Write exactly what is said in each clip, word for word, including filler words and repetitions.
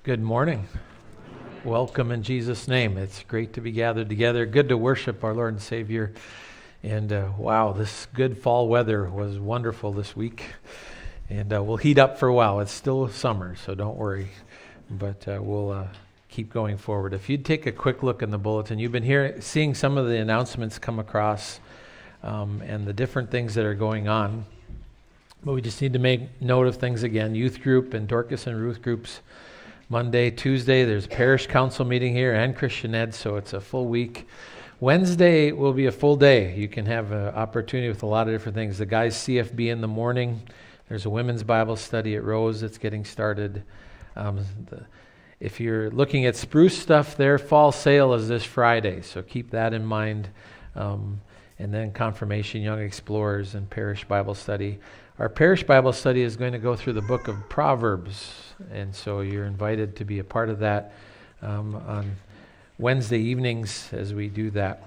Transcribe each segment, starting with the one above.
Good morning. Welcome in Jesus' name. It's great to be gathered together. Good to worship our Lord and Savior. And uh, wow, this good fall weather was wonderful this week. And uh, we'll heat up for a while. It's still summer, so don't worry. But uh, we'll uh, keep going forward. If you'd take a quick look in the bulletin, you've been here seeing some of the announcements come across um, and the different things that are going on. But we just need to make note of things again. Youth group and Dorcas and Ruth groups. Monday, Tuesday, there's parish council meeting here and Christian Ed, so it's a full week. Wednesday will be a full day. You can have an opportunity with a lot of different things. The guys' C F B in the morning. There's a women's Bible study at Rose that's getting started. Um, the, if you're looking at Spruce stuff, their fall sale is this Friday, so keep that in mind. Um, and then Confirmation, Young Explorers, and Parish Bible Study. Our Parish Bible Study is going to go through the book of Proverbs, and so you're invited to be a part of that um, on Wednesday evenings as we do that.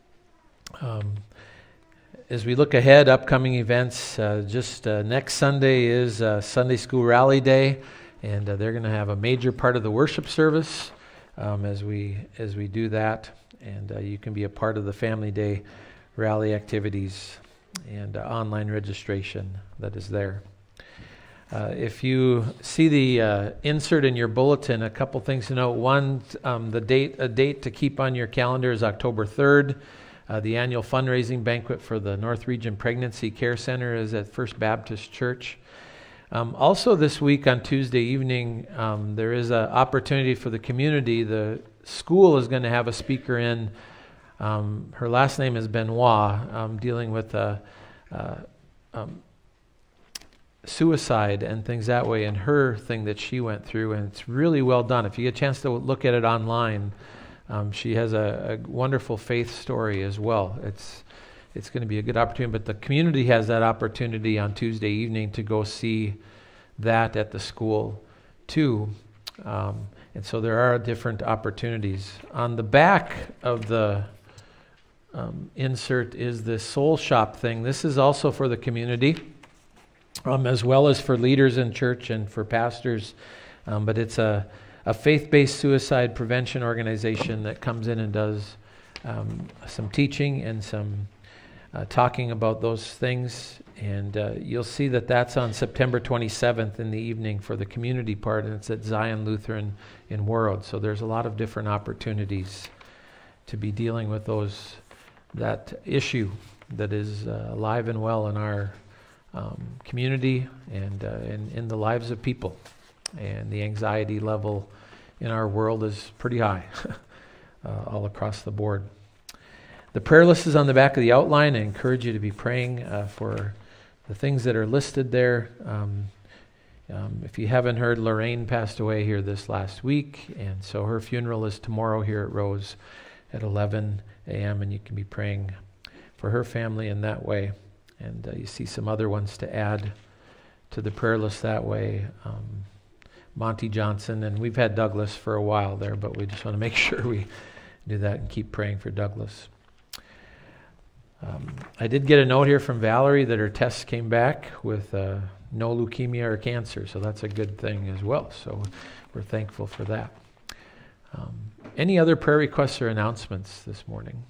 Um, as we look ahead, upcoming events, uh, just uh, next Sunday is uh, Sunday School Rally Day, and uh, they're going to have a major part of the worship service um, as we as we do that, and uh, you can be a part of the Family Day rally activities and uh, online registration that is there. Uh, if you see the uh, insert in your bulletin, a couple things to note. One, um, the date a date to keep on your calendar is October third. Uh, the annual fundraising banquet for the North Region Pregnancy Care Center is at First Baptist Church. Um, also this week on Tuesday evening, um, there is an opportunity for the community. The school is going to have a speaker in. Um, her last name is Benoit, um, dealing with uh, uh, um, suicide and things that way, and her thing that she went through, and it's really well done. If you get a chance to look at it online, um, she has a, a wonderful faith story as well. It's it's going to be a good opportunity, but the community has that opportunity on Tuesday evening to go see that at the school too. Um, and so there are different opportunities. On the back of the Um, insert is the Soul Shop thing. This is also for the community, um, as well as for leaders in church and for pastors. Um, but it's a, a faith-based suicide prevention organization that comes in and does um, some teaching and some uh, talking about those things. And uh, you'll see that that's on September twenty-seventh in the evening for the community part, and it's at Zion Lutheran in World. So there's a lot of different opportunities to be dealing with those that issue that is uh, alive and well in our um, community and uh, in, in the lives of people. And the anxiety level in our world is pretty high uh, all across the board. The prayer list is on the back of the outline. I encourage you to be praying uh, for the things that are listed there. Um, um, if you haven't heard, Lorraine passed away here this last week, and so her funeral is tomorrow here at Rose at eleven a.m., and you can be praying for her family in that way. And uh, you see some other ones to add to the prayer list that way. Um, Monty Johnson, and we've had Douglas for a while there, but we just want to make sure we do that and keep praying for Douglas. Um, I did get a note here from Valerie that her tests came back with uh, no leukemia or cancer, so that's a good thing as well. So we're thankful for that. Um, any other prayer requests or announcements this morning?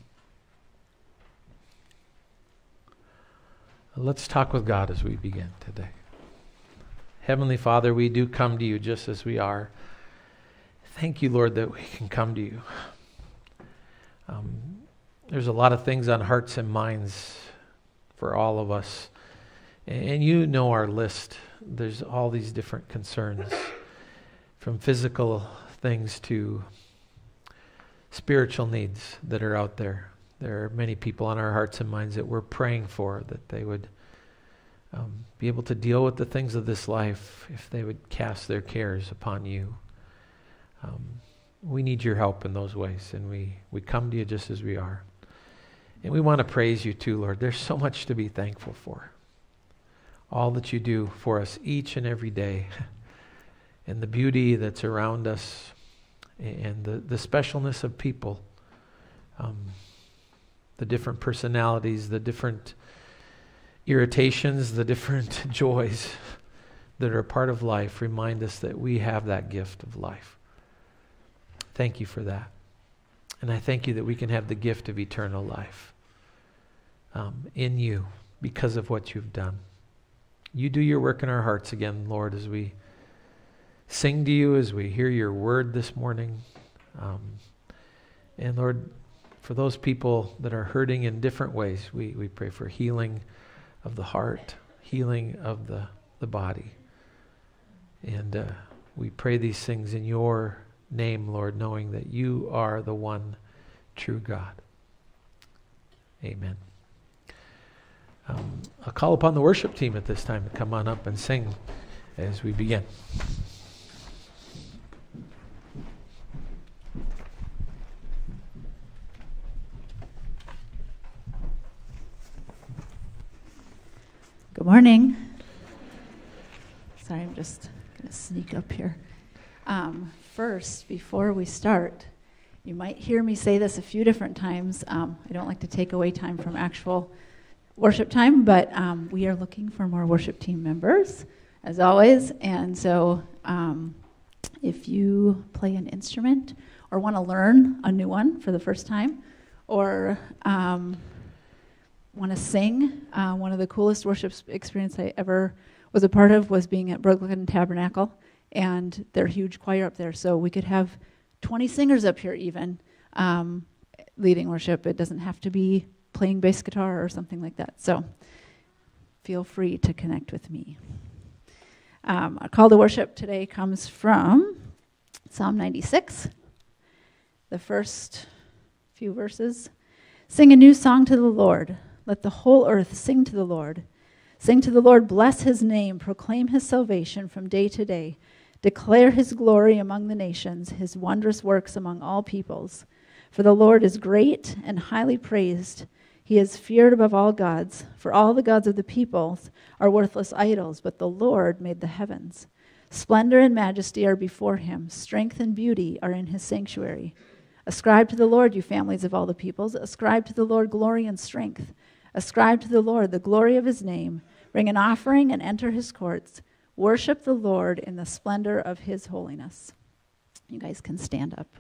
Let's talk with God as we begin today. Heavenly Father, we do come to you just as we are. Thank you, Lord, that we can come to you. Um, there's a lot of things on hearts and minds for all of us. And you know our list. There's all these different concerns, from physical things to spiritual needs that are out there. There are many people on our hearts and minds that we're praying for, that they would um, be able to deal with the things of this life if they would cast their cares upon you. Um, we need your help in those ways, and we, we come to you just as we are. And we want to praise you too, Lord. There's so much to be thankful for. All that you do for us each and every day, and the beauty that's around us, and the, the specialness of people, um, the different personalities, the different irritations, the different joys that are a part of life remind us that we have that gift of life. Thank you for that. And I thank you that we can have the gift of eternal life um, in you because of what you've done. You do your work in our hearts again, Lord, as we sing to you, as we hear your word this morning. Um, and Lord, for those people that are hurting in different ways, we, we pray for healing of the heart, healing of the, the body. And uh, we pray these things in your name, Lord, knowing that you are the one true God. Amen. Um, I'll call upon the worship team at this time to come on up and sing as we begin. Good morning. Sorry, I'm just going to sneak up here. Um, first, before we start, you might hear me say this a few different times. Um, I don't like to take away time from actual worship time, but um, we are looking for more worship team members, as always. And so um, if you play an instrument or want to learn a new one for the first time, or um, want to sing, uh, one of the coolest worship experience I ever was a part of was being at Brooklyn Tabernacle, and their huge choir up there. So we could have twenty singers up here even um, leading worship. It doesn't have to be playing bass guitar or something like that. So feel free to connect with me. Um, our call to worship today comes from Psalm ninety-six, the first few verses. Sing a new song to the Lord. Let the whole earth sing to the Lord. Sing to the Lord, bless his name, proclaim his salvation from day to day. Declare his glory among the nations, his wondrous works among all peoples. For the Lord is great and highly praised. He is feared above all gods. For all the gods of the peoples are worthless idols, but the Lord made the heavens. Splendor and majesty are before him. Strength and beauty are in his sanctuary. Ascribe to the Lord, you families of all the peoples. Ascribe to the Lord glory and strength. Ascribe to the Lord the glory of his name. Bring an offering and enter his courts. Worship the Lord in the splendor of his holiness. You guys can stand up.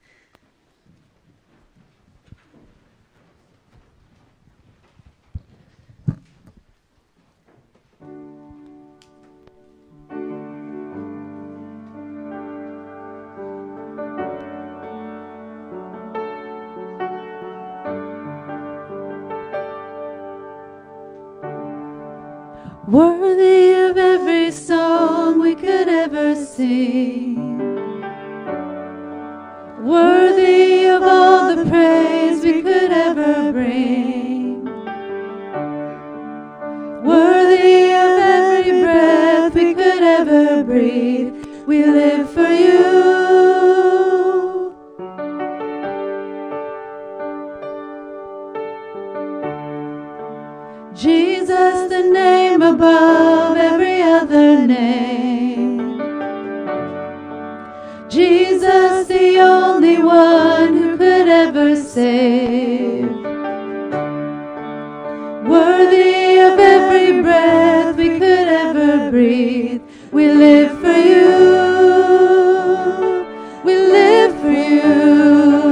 Worthy of every song we could ever sing, worthy of all the praise we could ever bring, worthy of every breath we could ever breathe. We live for you. Jesus, the name above every other name. Jesus, the only one who could ever save. Worthy of every breath we could ever breathe. We live for you. We live for you.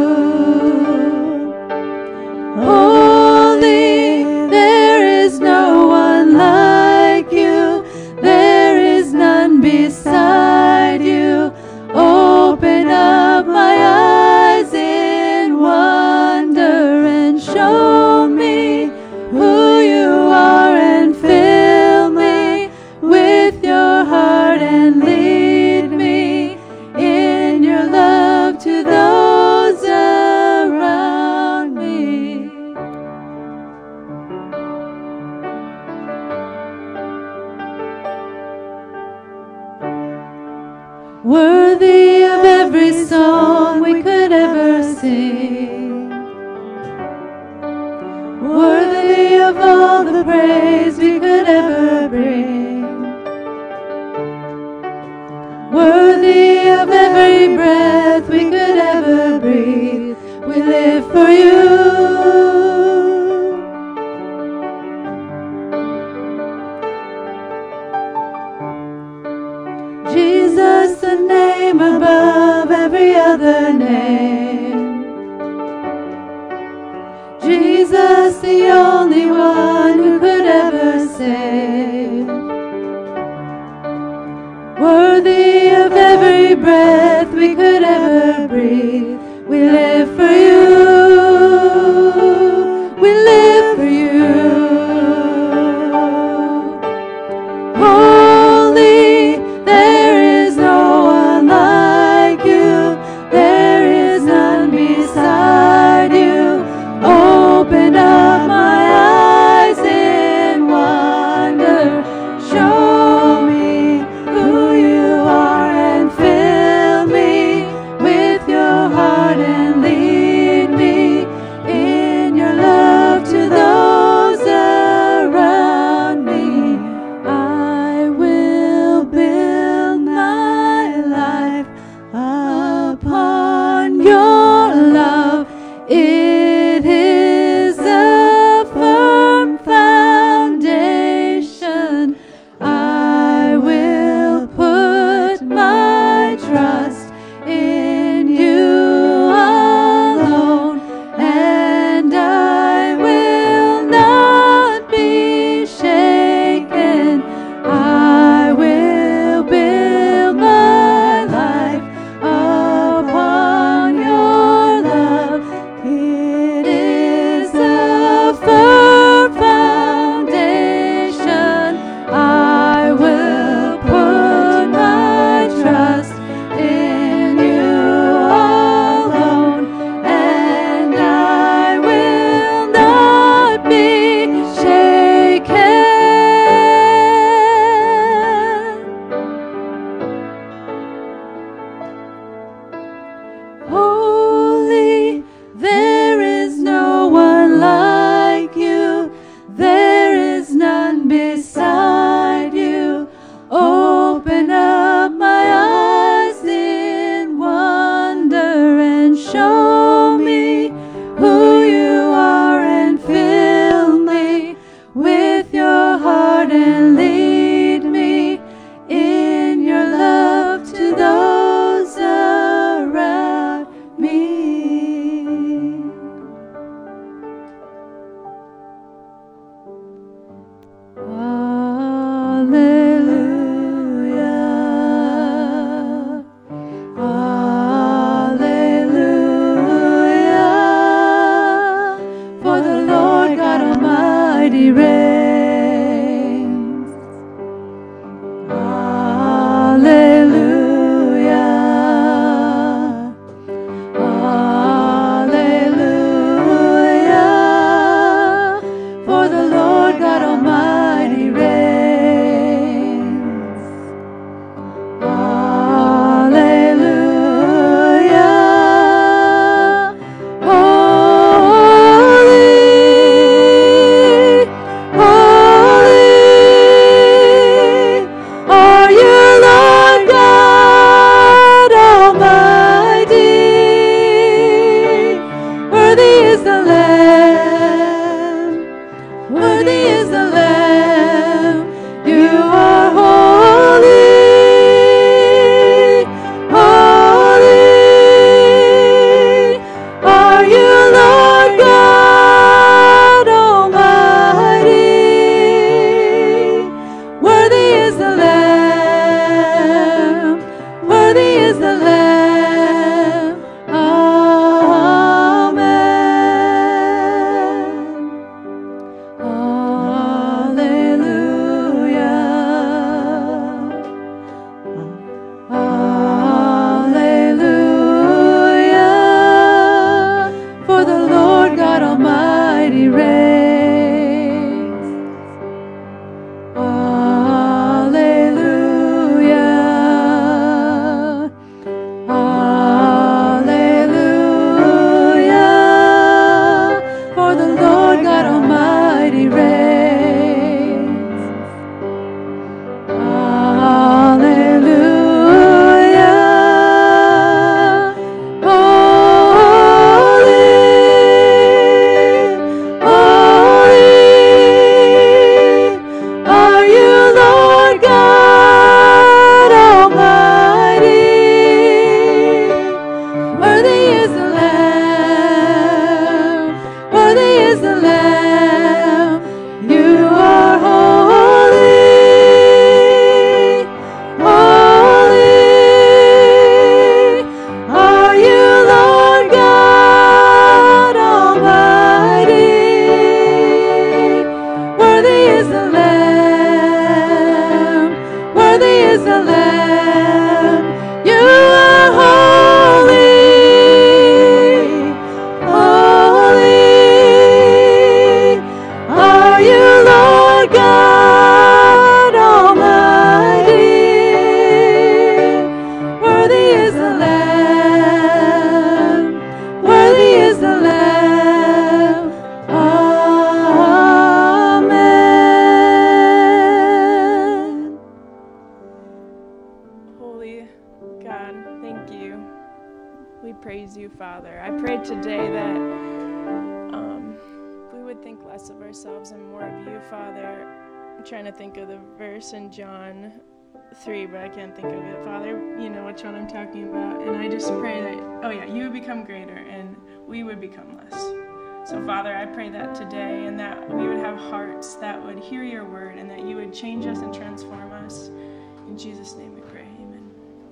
Holy, there is no one like you. There is none beside you. Open up my eyes in wonder and show me who you are, and fill me with your heart and lead me in your love to those around me. Worthy of every song we could ever sing, worthy of all the praise we could ever bring, worthy of every breath we could ever breathe. We live for you. Jesus, the only one who could ever save. Worthy of every breath we could ever breathe, we live for you, we live for you. Holy, there is no one like you, there is none beside you. Open up my eyes in wonder, show me who you are and fill me with your heart and lead me in your love to those around me. I will build my life upon your love. It is a firm foundation. I will put my trust in you alone, and I will not be shaken. I will build my life upon your love. It is a firm foundation. I will put my trust in you alone, and I will not be shaken. Holy, there is no one like you, there is none beside you. Open up my eyes in wonder and show me who you are and fill me with your heart and lead me in your love to those around me. Hallelujah. Hallelujah. For the Lord God Almighty reigns. Hallelujah. Hallelujah. For the Lord God Almighty reigns. Hallelujah. Holy, holy are you, Lord God Almighty. Worthy is the Lamb, worthy is the Lamb. You are holy, holy are you, Lord God Almighty. Worthy is the Lamb, worthy is the Lamb. Amen. Hallelujah. Hallelujah. For the Lord God Almighty reigns. Hallelujah. Hallelujah. For the Lord God Almighty reigns. Hallelujah. Holy, holy Father, I'm trying to think of the verse in John three, but I can't think of it. Father, you know which one I'm talking about. And I just pray that, oh yeah, you would become greater and we would become less. So Father, I pray that today and that we would have hearts that would hear your word and that you would change us and transform us. In Jesus' name we pray. Amen.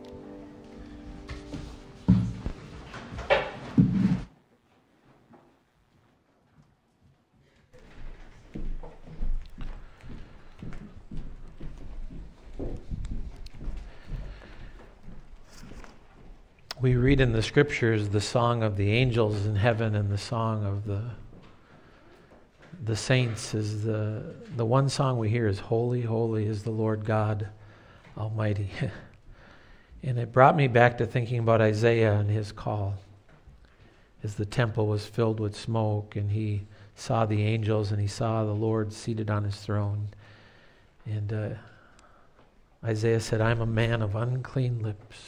We read in the scriptures the song of the angels in heaven and the song of the the saints is the the one song we hear is holy, holy is the Lord God Almighty. And it brought me back to thinking about Isaiah and his call as the temple was filled with smoke and he saw the angels and he saw the Lord seated on his throne. And uh, Isaiah said, I'm a man of unclean lips.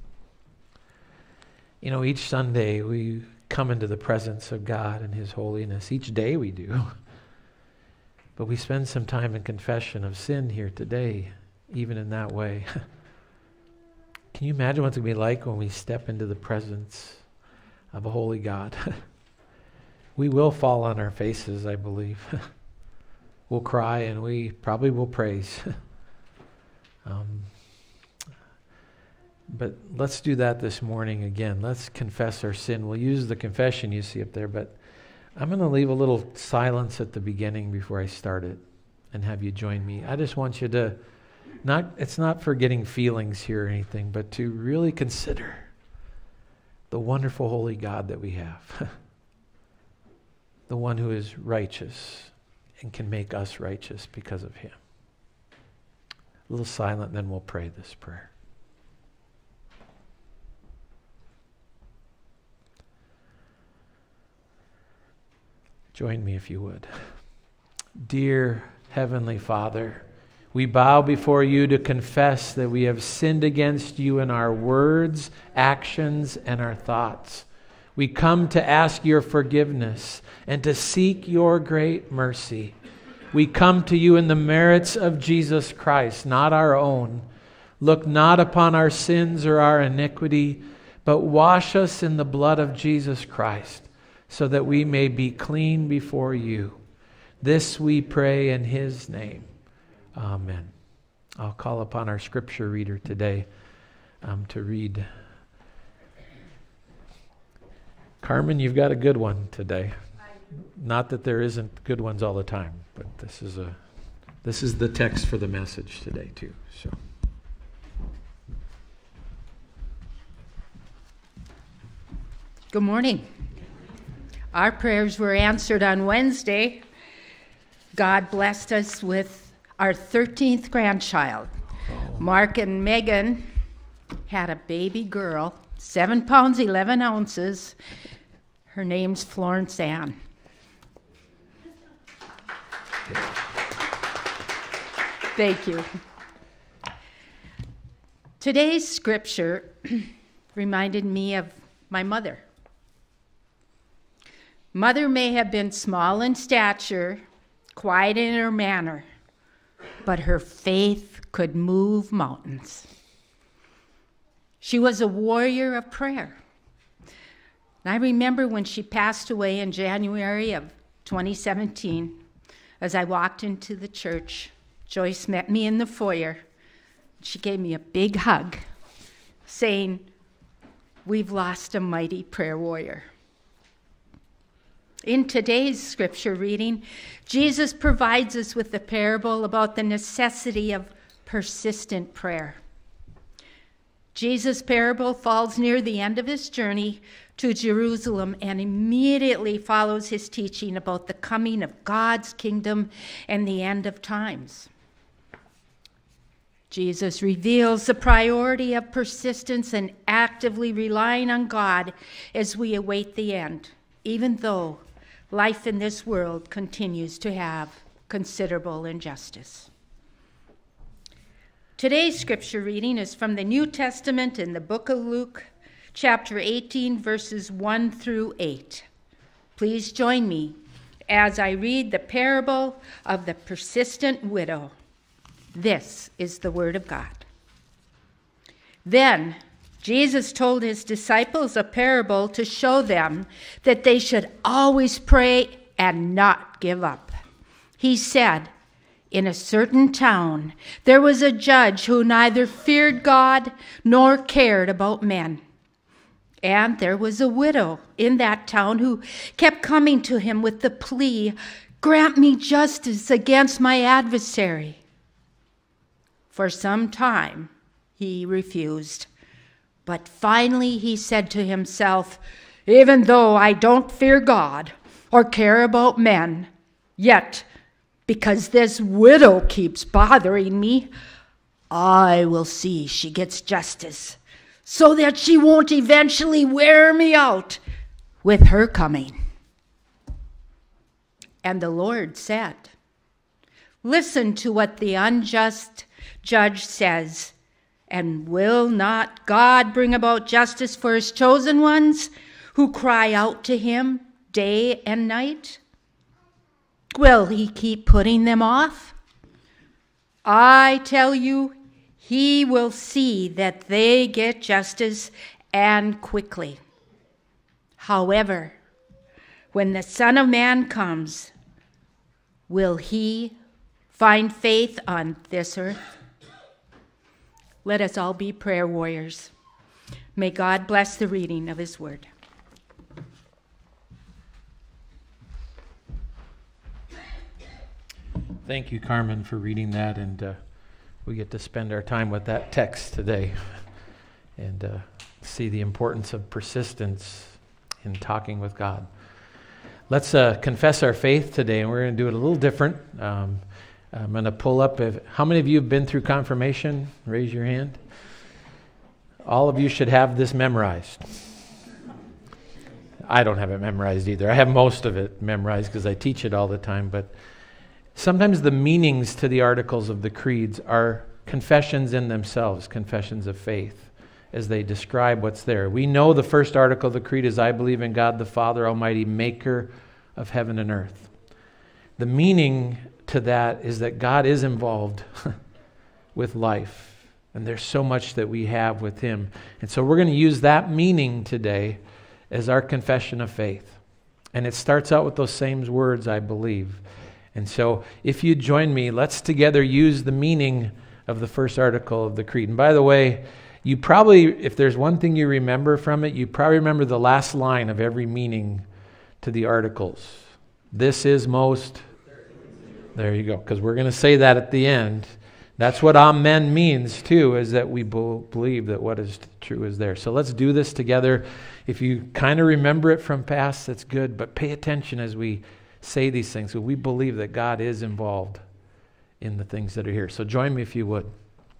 You know, each Sunday we come into the presence of God and his holiness. Each day we do. But we spend some time in confession of sin here today, even in that way. Can you imagine what it's going to be like when we step into the presence of a holy God? We will fall on our faces, I believe. We'll cry and we probably will praise. um, But let's do that this morning again. Let's confess our sin. We'll use the confession you see up there, but I'm going to leave a little silence at the beginning before I start it and have you join me. I just want you to, not it's not for getting feelings here or anything, but to really consider the wonderful holy God that we have. The one who is righteous and can make us righteous because of him. A little silent, and then we'll pray this prayer. Join me if you would. Dear Heavenly Father, we bow before you to confess that we have sinned against you in our words, actions, and our thoughts. We come to ask your forgiveness and to seek your great mercy. We come to you in the merits of Jesus Christ, not our own. Look not upon our sins or our iniquity, but wash us in the blood of Jesus Christ, so that we may be clean before you. This we pray in his name. Amen. I'll call upon our scripture reader today um, to read. Carmen, you've got a good one today. Not that there isn't good ones all the time, but this is a this is the text for the message today too. So. Good morning. Our prayers were answered on Wednesday. God blessed us with our thirteenth grandchild. Oh. Mark and Megan had a baby girl, seven pounds, eleven ounces. Her name's Florence Ann. Thank you. Today's scripture reminded me of my mother. Mother may have been small in stature, quiet in her manner, but her faith could move mountains. She was a warrior of prayer. And I remember when she passed away in January of twenty seventeen, as I walked into the church, Joyce met me in the foyer. She gave me a big hug, saying, "We've lost a mighty prayer warrior." In today's scripture reading, Jesus provides us with the parable about the necessity of persistent prayer. Jesus' parable falls near the end of his journey to Jerusalem and immediately follows his teaching about the coming of God's kingdom and the end of times. Jesus reveals the priority of persistence and actively relying on God as we await the end, even though life in this world continues to have considerable injustice. Today's scripture reading is from the New Testament in the book of Luke, chapter eighteen, verses one through eight. Please join me as I read the parable of the persistent widow. This is the word of God. Then Jesus told his disciples a parable to show them that they should always pray and not give up. He said, in a certain town, there was a judge who neither feared God nor cared about men. And there was a widow in that town who kept coming to him with the plea, "Grant me justice against my adversary." For some time he refused, but finally he said to himself, "Even though I don't fear God or care about men, yet because this widow keeps bothering me, I will see she gets justice, so that she won't eventually wear me out with her coming." And the Lord said, "Listen to what the unjust judge says, and will not God bring about justice for his chosen ones who cry out to him day and night? Will he keep putting them off? I tell you, he will see that they get justice, and quickly. However, when the Son of Man comes, will he find faith on this earth?" Let us all be prayer warriors. May God bless the reading of his word. Thank you, Carmen, for reading that, and uh, we get to spend our time with that text today and uh, see the importance of persistence in talking with God. Let's uh, confess our faith today, and we're going to do it a little different. Um, I'm going to pull up, if, how many of you have been through confirmation? Raise your hand. All of you should have this memorized. I don't have it memorized either. I have most of it memorized because I teach it all the time, but sometimes the meanings to the articles of the creeds are confessions in themselves, confessions of faith, as they describe what's there. We know the first article of the creed is, "I believe in God the Father Almighty, maker of heaven and earth." The meaning to that is that God is involved with life, and there's so much that we have with him. And so we're going to use that meaning today as our confession of faith. And it starts out with those same words, "I believe." And so if you join me, let's together use the meaning of the first article of the creed. And by the way, you probably, if there's one thing you remember from it, you probably remember the last line of every meaning to the articles. This is most... There you go, because we're going to say that at the end. That's what amen means too, is that we believe that what is true is there. So let's do this together. If you kind of remember it from past, that's good, but pay attention as we say these things. So we believe that God is involved in the things that are here. So join me if you would.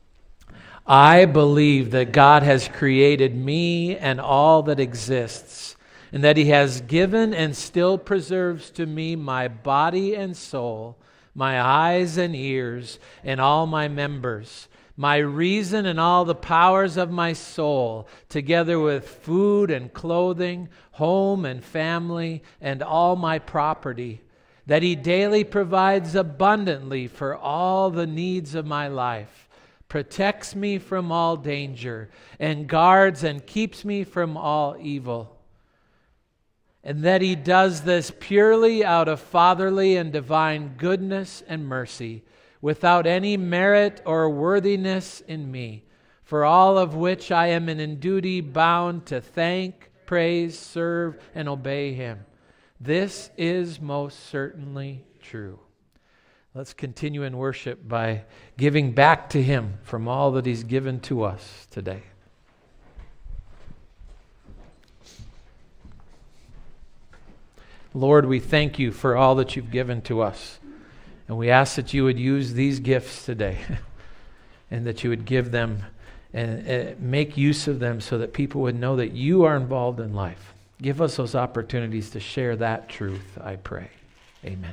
I believe that God has created me and all that exists, and that he has given and still preserves to me my body and soul, my eyes and ears, and all my members, my reason and all the powers of my soul, together with food and clothing, home and family, and all my property, that he daily provides abundantly for all the needs of my life, protects me from all danger, and guards and keeps me from all evil. And that he does this purely out of fatherly and divine goodness and mercy, without any merit or worthiness in me, for all of which I am in duty bound to thank, praise, serve, and obey him. This is most certainly true. Let's continue in worship by giving back to him from all that he's given to us today. Lord, we thank you for all that you've given to us. And we ask that you would use these gifts today and that you would give them and uh, make use of them so that people would know that you are involved in life. Give us those opportunities to share that truth, I pray. Amen.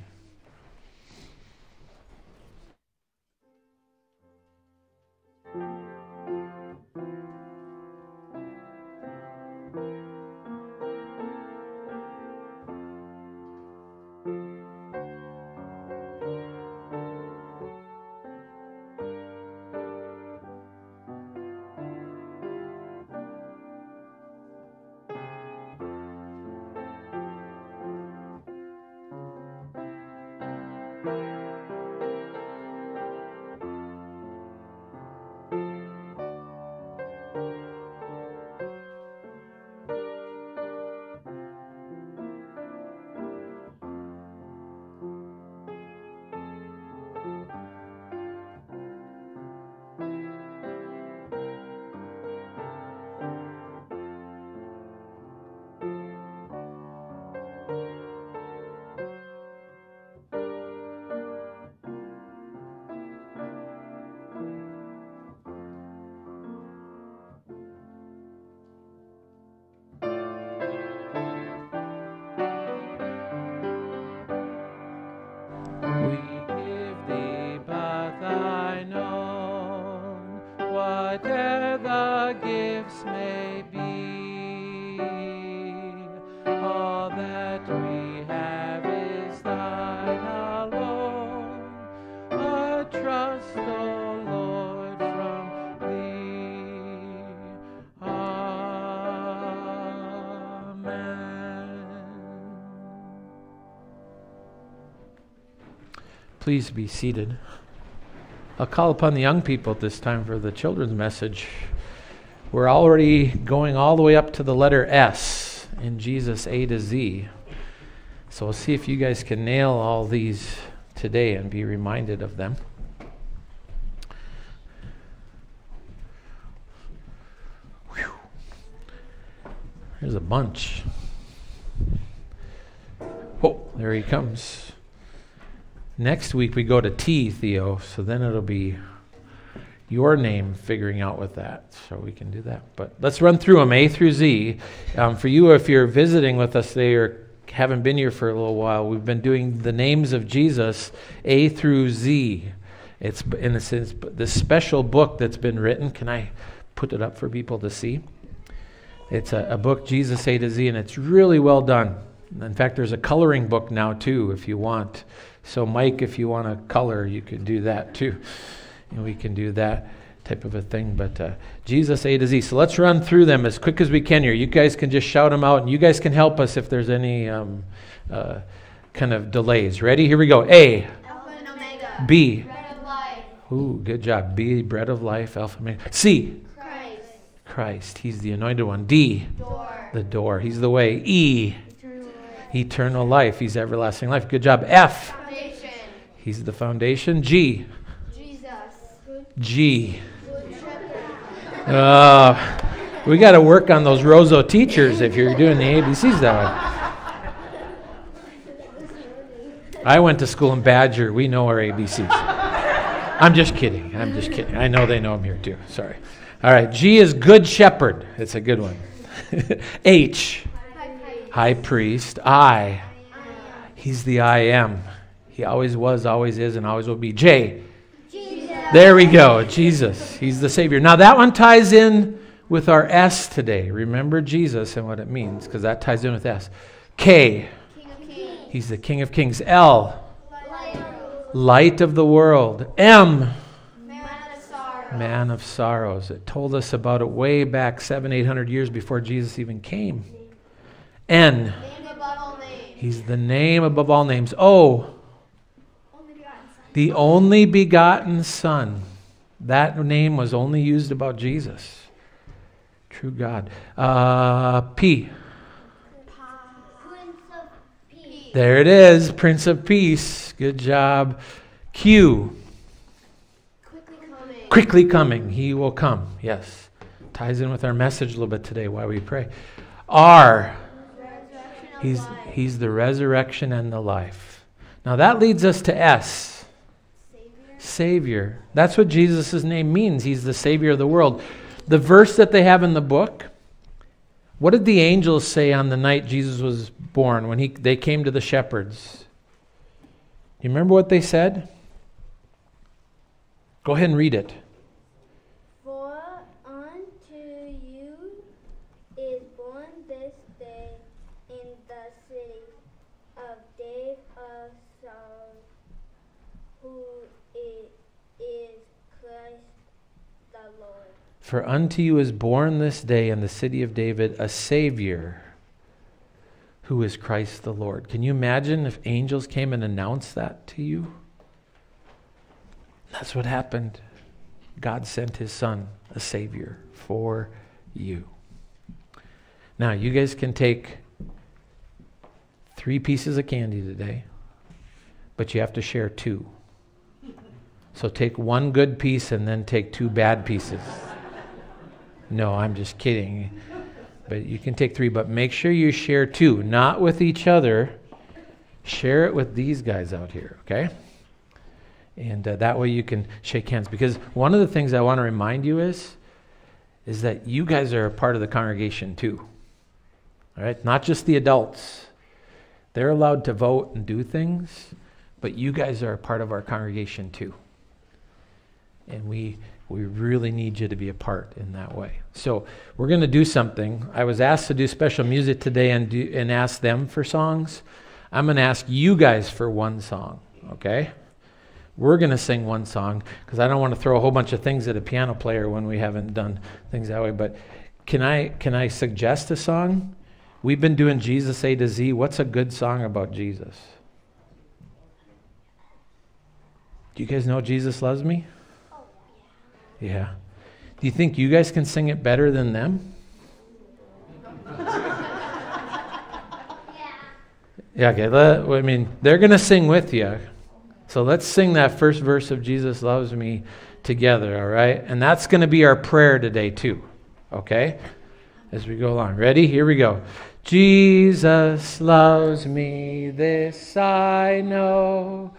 We give thee but thine own, whate'er the gifts may be. All that we have is thine alone, a trust, O Lord, from thee. Amen. Please be seated. I'll call upon the young people at this time for the children's message. We're already going all the way up to the letter S in Jesus A to Z. So we'll see if you guys can nail all these today and be reminded of them. Whew. There's a bunch. Oh, there he comes. Next week we go to T, Theo, so then it'll be your name figuring out with that, so we can do that. But let's run through them, A through Z. Um, for you, if you're visiting with us today or haven't been here for a little while, we've been doing the names of Jesus, A through Z. It's in a sense this special book that's been written. Can I put it up for people to see? It's a, a book, Jesus A to Z, and it's really well done. In fact, there's a coloring book now too, if you want. So Mike, if you want to color, you could do that too. And we can do that type of a thing. But uh, Jesus A to Z. So let's run through them as quick as we can here. You guys can just shout them out, and you guys can help us if there's any um, uh, kind of delays. Ready? Here we go. A. Alpha and Omega. B. Bread of life. Ooh, good job. B. Bread of life. Alpha, Omega. C. Christ. Christ. He's the anointed one. D. Door. The door. He's the way. E. Eternal life. Eternal life. He's everlasting life. Good job. F. Foundation. He's the foundation. G. Jesus. G. Good shepherd. Uh, we got to work on those Roso teachers if you're doing the A B Cs that way. I went to school in Badger. We know our A B Cs. I'm just kidding. I'm just kidding. I know they know them here too. Sorry. All right. G is good shepherd. It's a good one. H. High priest. I. He's the I am. He always was, always is, and always will be. J. Jesus. There we go. Jesus. He's the Savior. Now that one ties in with our S today. Remember Jesus and what it means, because that ties in with S. K. King of kings. He's the King of Kings. L. Light of Light of the world. M. man of sorrow. Man of sorrows. It told us about it way back seven, eight hundred years before Jesus even came. N. Name above all names. He's the name above all names. O. Only begotten Son. The only begotten Son. That name was only used about Jesus. True God. Uh, P. Prince of Peace. There it is. Prince of Peace. Good job. Q. Quickly coming. Quickly coming. He will come. Yes. Ties in with our message a little bit today, why we pray. R. Resurrection of He's, life. he's the resurrection and the life. Now that leads us to S. Savior. Savior. That's what Jesus' name means. He's the Savior of the world. The verse that they have in the book, what did the angels say on the night Jesus was born when he they came to the shepherds? You remember what they said? Go ahead and read it. For unto you is born this day in the city of David of Saul, who is, is Christ the Lord. For unto you is born this day in the city of David a Savior, who is Christ the Lord. Can you imagine if angels came and announced that to you? That's what happened. God sent his son, a Savior, for you. Now, you guys can take three pieces of candy today, but you have to share two. So take one good piece and then take two bad pieces. No, I'm just kidding. But you can take three, but make sure you share two, not with each other. Share it with these guys out here, okay? And uh, that way you can shake hands. Because one of the things I want to remind you is, is that you guys are a part of the congregation too. All right? Not just the adults. They're allowed to vote and do things, but you guys are a part of our congregation too. And we we really need you to be a part in that way. So we're going to do something. I was asked to do special music today and do, and ask them for songs. I'm going to ask you guys for one song, okay? We're going to sing one song because I don't want to throw a whole bunch of things at a piano player when we haven't done things that way. But can I can I suggest a song? We've been doing Jesus A to Z. What's a good song about Jesus? Do you guys know Jesus Loves Me? Yeah. Do you think you guys can sing it better than them? Yeah, okay. Let, I mean, they're going to sing with you. So let's sing that first verse of Jesus Loves Me together, all right? And that's going to be our prayer today too, okay? As we go along. Ready? Here we go. Jesus loves me, this I know.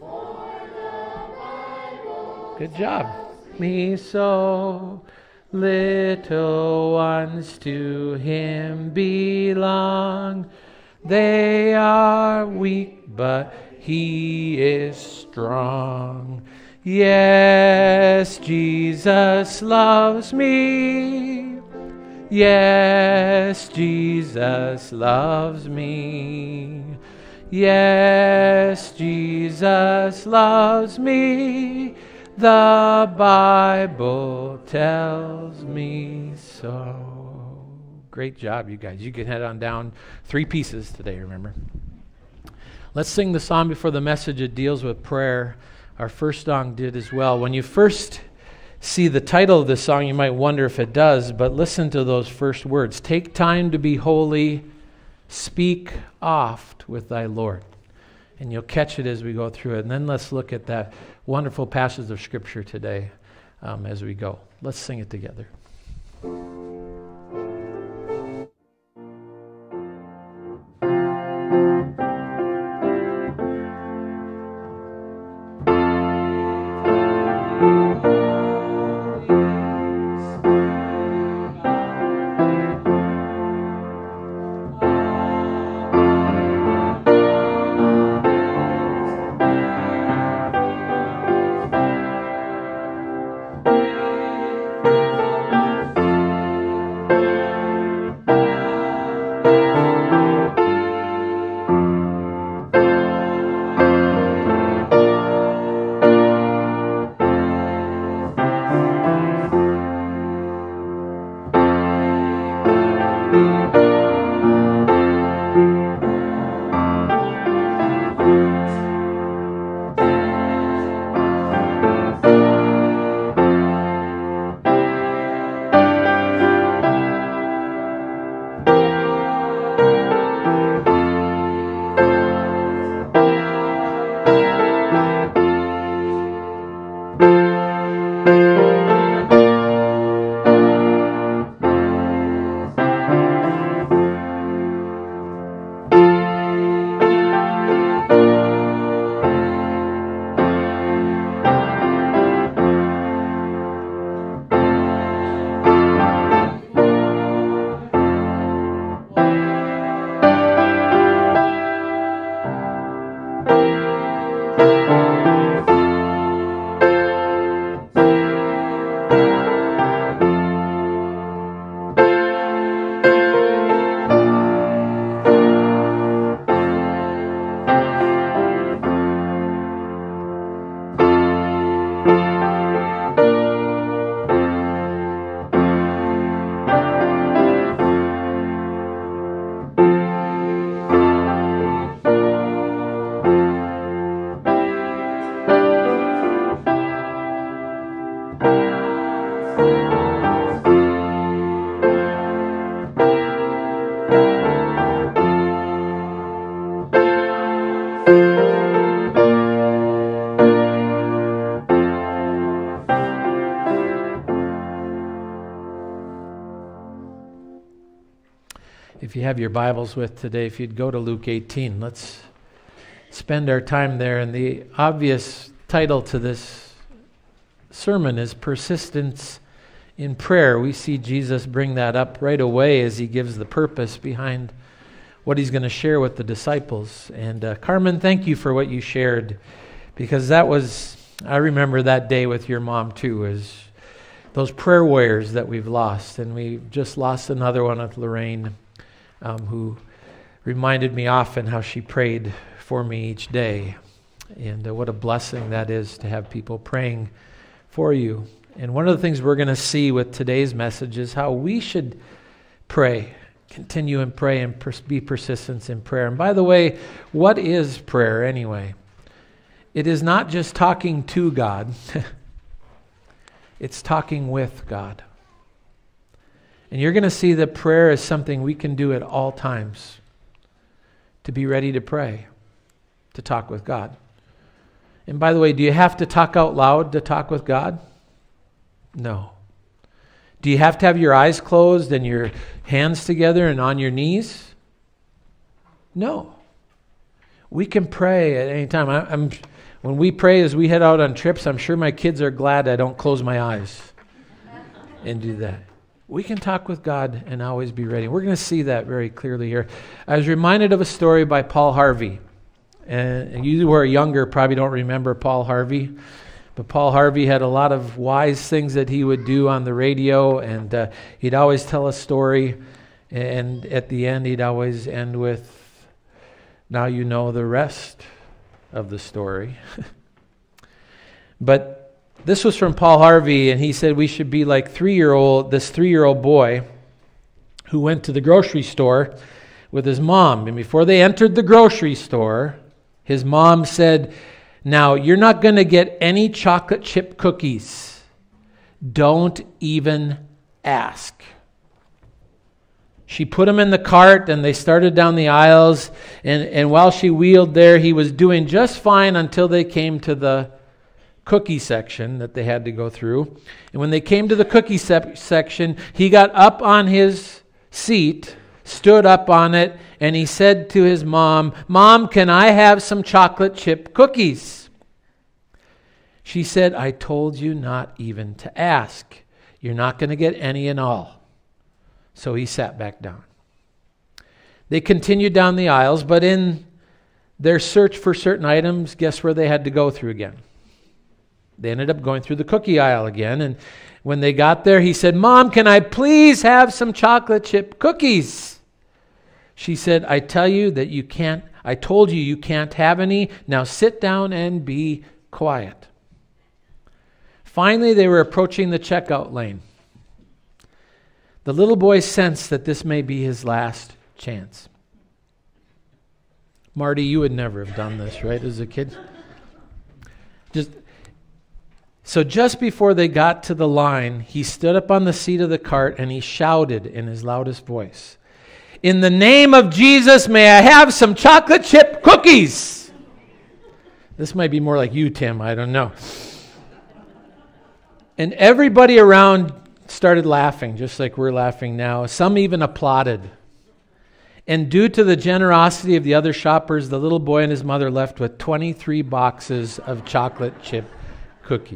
Good job. Me so, little ones to him belong. They are weak, but he is strong. Yes, Jesus loves me. Yes, Jesus loves me. Yes, Jesus loves me. The Bible tells me so. Great job, you guys. You can head on down. Three pieces today, remember. Let's sing the song before the message. It deals with prayer. Our first song did as well. When you first see the title of this song, you might wonder if it does, but listen to those first words. Take time to be holy. Speak oft with thy Lord. And you'll catch it as we go through it. And then let's look at that wonderful passage of Scripture today um, as we go. Let's sing it together. Thank you. If you have your Bibles with today, if you'd go to Luke eighteen, let's spend our time there. And the obvious title to this sermon is Persistence in Prayer. We see Jesus bring that up right away as he gives the purpose behind what he's going to share with the disciples. And uh, Carmen, thank you for what you shared, because that was, I remember that day with your mom too, as those prayer warriors that we've lost. And we just lost another one with Lorraine, um, who reminded me often how she prayed for me each day. And uh, what a blessing that is to have people praying for you. And one of the things we're going to see with today's message is how we should pray, continue and pray and pers- be persistent in prayer. And by the way, what is prayer anyway? It is not just talking to God. It's talking with God. And you're going to see that prayer is something we can do at all times to be ready to pray, to talk with God. And by the way, do you have to talk out loud to talk with God? No. Do you have to have your eyes closed and your hands together and on your knees? No. We can pray at any time. I, I'm, when we pray as we head out on trips, I'm sure my kids are glad I don't close my eyes and do that. We can talk with God and always be ready. We're going to see that very clearly here. I was reminded of a story by Paul Harvey. And you who are younger probably don't remember Paul Harvey. But Paul Harvey had a lot of wise things that he would do on the radio. And uh, he'd always tell a story. And at the end, he'd always end with, now you know the rest of the story. But this was from Paul Harvey, and he said we should be like three-year-old, this three-year-old boy who went to the grocery store with his mom. And before they entered the grocery store, his mom said, now, you're not going to get any chocolate chip cookies. Don't even ask. She put him in the cart, and they started down the aisles. And, and while she wheeled there, he was doing just fine until they came to the cookie section that they had to go through. And when they came to the cookie se- section, he got up on his seat, stood up on it, and he said to his mom, Mom, can I have some chocolate chip cookies? She said, I told you not even to ask. You're not going to get any and all. So he sat back down. They continued down the aisles, but in their search for certain items, guess where they had to go through again? They ended up going through the cookie aisle again. And when they got there, he said, Mom, can I please have some chocolate chip cookies? She said, I tell you that you can't, I told you you can't have any. Now sit down and be quiet. Finally, they were approaching the checkout lane. The little boy sensed that this may be his last chance. Marty, you would never have done this, right, as a kid? Just... So just before they got to the line, he stood up on the seat of the cart and he shouted in his loudest voice, in the name of Jesus, may I have some chocolate chip cookies? This might be more like you, Tim, I don't know. And everybody around started laughing, just like we're laughing now. Some even applauded. And due to the generosity of the other shoppers, the little boy and his mother left with twenty-three boxes of chocolate chip cookies.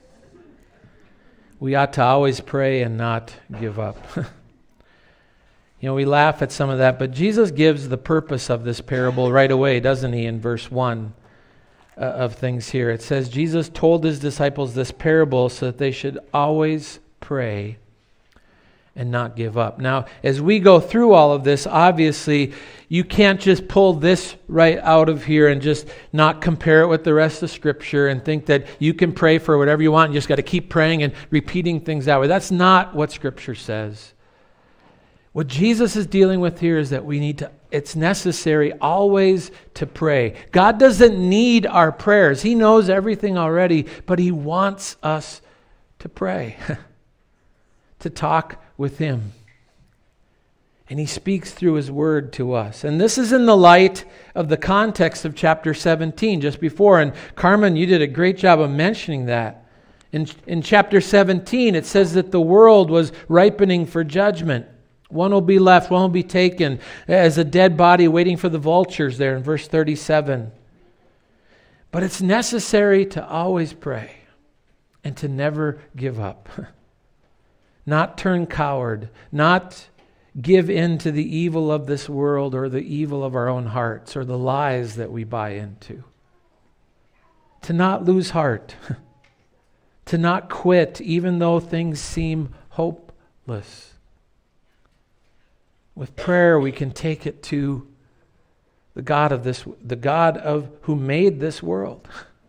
We ought to always pray and not give up. You know, we laugh at some of that, but Jesus gives the purpose of this parable right away, doesn't he, in verse one uh, of things here. It says, Jesus told his disciples this parable so that they should always pray and not give up. Now, as we go through all of this, obviously, you can't just pull this right out of here and just not compare it with the rest of Scripture and think that you can pray for whatever you want and you just got to keep praying and repeating things that way. That's not what Scripture says. What Jesus is dealing with here is that we need to, it's necessary always to pray. God doesn't need our prayers. He knows everything already, but He wants us to pray, to talk with Him. And He speaks through His Word to us. And this is in the light of the context of chapter seventeen, just before. And Carmen, you did a great job of mentioning that. In, in chapter seventeen, it says that the world was ripening for judgment. One will be left, one will be taken as a dead body waiting for the vultures there in verse thirty-seven. But it's necessary to always pray and to never give up. Not turn coward, not give in to the evil of this world or the evil of our own hearts or the lies that we buy into. To not lose heart, to not quit even though things seem hopeless. With prayer we can take it to the God of this, the God of who made this world,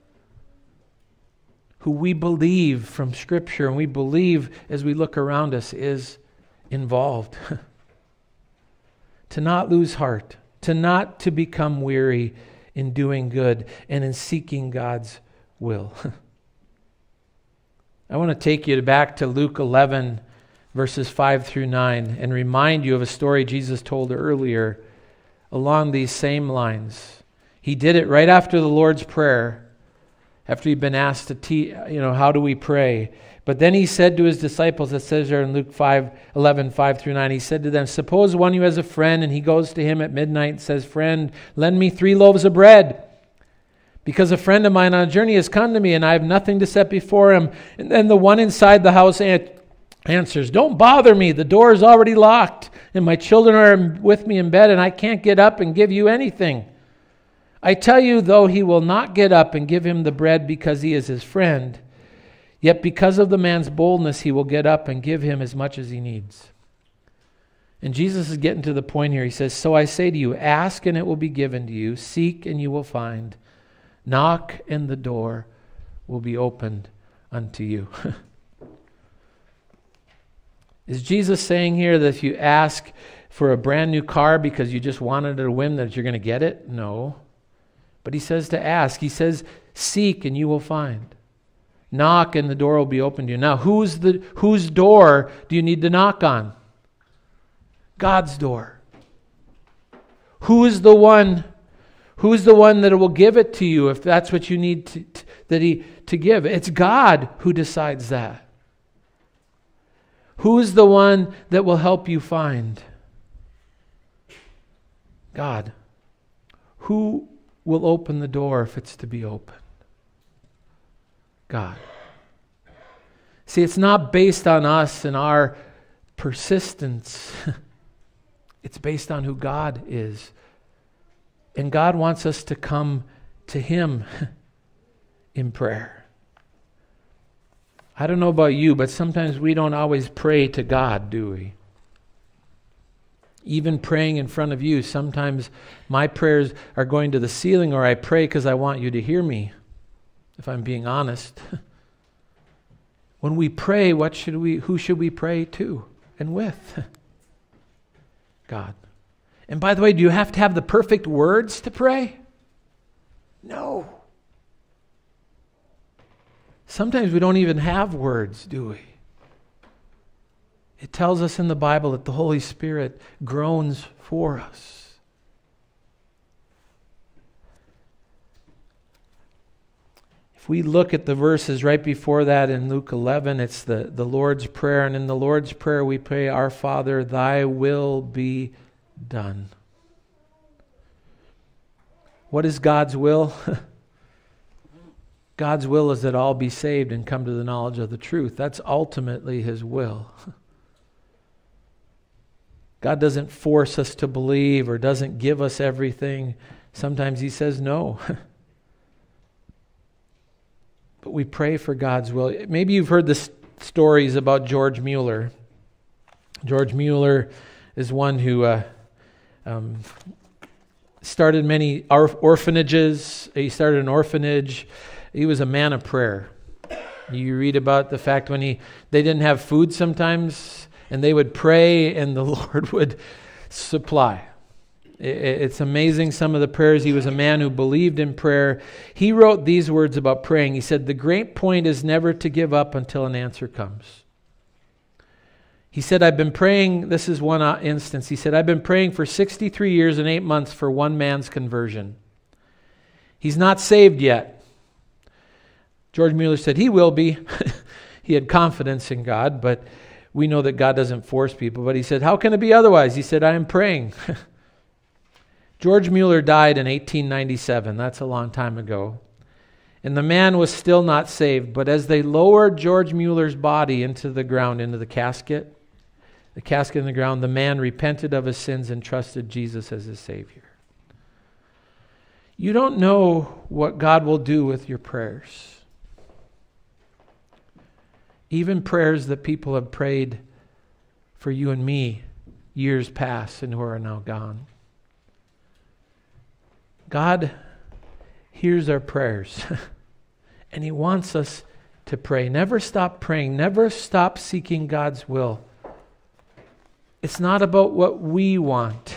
who we believe from Scripture and we believe as we look around us is involved. To not lose heart, to not to become weary in doing good and in seeking God's will. I want to take you back to Luke eleven, verses five through nine, and remind you of a story Jesus told earlier along these same lines. He did it right after the Lord's Prayer, after he'd been asked to teach, you know, how do we pray? But then he said to his disciples, it says there in Luke five, eleven, five through nine, he said to them, suppose one who has a friend and he goes to him at midnight and says, friend, lend me three loaves of bread, because a friend of mine on a journey has come to me and I have nothing to set before him. And then the one inside the house answers, don't bother me, the door is already locked and my children are with me in bed and I can't get up and give you anything. I tell you, though he will not get up and give him the bread because he is his friend, yet because of the man's boldness he will get up and give him as much as he needs. And Jesus is getting to the point here. He says, so I say to you, ask and it will be given to you, seek and you will find, knock and the door will be opened unto you. Is Jesus saying here that if you ask for a brand new car because you just wanted it a whim that you're going to get it? No. But he says to ask. He says, seek and you will find. Knock and the door will be opened to you. Now, who's the whose door do you need to knock on? God's door. Who is the one? Who is the one that will give it to you if that's what you need to, to, that he to give? It's God who decides that. Who is the one that will help you find? God. Who will open the door if it's to be opened? God. See, it's not based on us and our persistence. It's based on who God is. And God wants us to come to Him in prayer. I don't know about you, but sometimes we don't always pray to God, do we? Even praying in front of you, sometimes my prayers are going to the ceiling, or I pray because I want you to hear me, if I'm being honest. When we pray, what should we? Who should we pray to and with? God. And by the way, do you have to have the perfect words to pray? No. Sometimes we don't even have words, do we? It tells us in the Bible that the Holy Spirit groans for us. If we look at the verses right before that in Luke eleven, it's the, the Lord's Prayer. And in the Lord's Prayer we pray, Our Father, thy will be done. What is God's will? God's will is that all be saved and come to the knowledge of the truth. That's ultimately His will. God doesn't force us to believe or doesn't give us everything. Sometimes He says no. But we pray for God's will. Maybe you've heard the st- stories about George Mueller. George Mueller is one who uh, um, started many or- orphanages. He started an orphanage. He was a man of prayer. You read about the fact when he they didn't have food sometimes, and they would pray and the Lord would supply. It's amazing some of the prayers. He was a man who believed in prayer. He wrote these words about praying. He said, the great point is never to give up until an answer comes. He said, I've been praying, this is one instance, he said, I've been praying for sixty-three years and eight months for one man's conversion. He's not saved yet. George Mueller said he will be. He had confidence in God, but we know that God doesn't force people, but he said, how can it be otherwise? He said, I am praying. George Mueller died in eighteen ninety-seven. That's a long time ago. And the man was still not saved, but as they lowered George Mueller's body into the ground, into the casket, the casket in the ground, the man repented of his sins and trusted Jesus as his Savior. You don't know what God will do with your prayers. Even prayers that people have prayed for you and me years past and who are now gone. God hears our prayers. And he wants us to pray. Never stop praying. Never stop seeking God's will. It's not about what we want.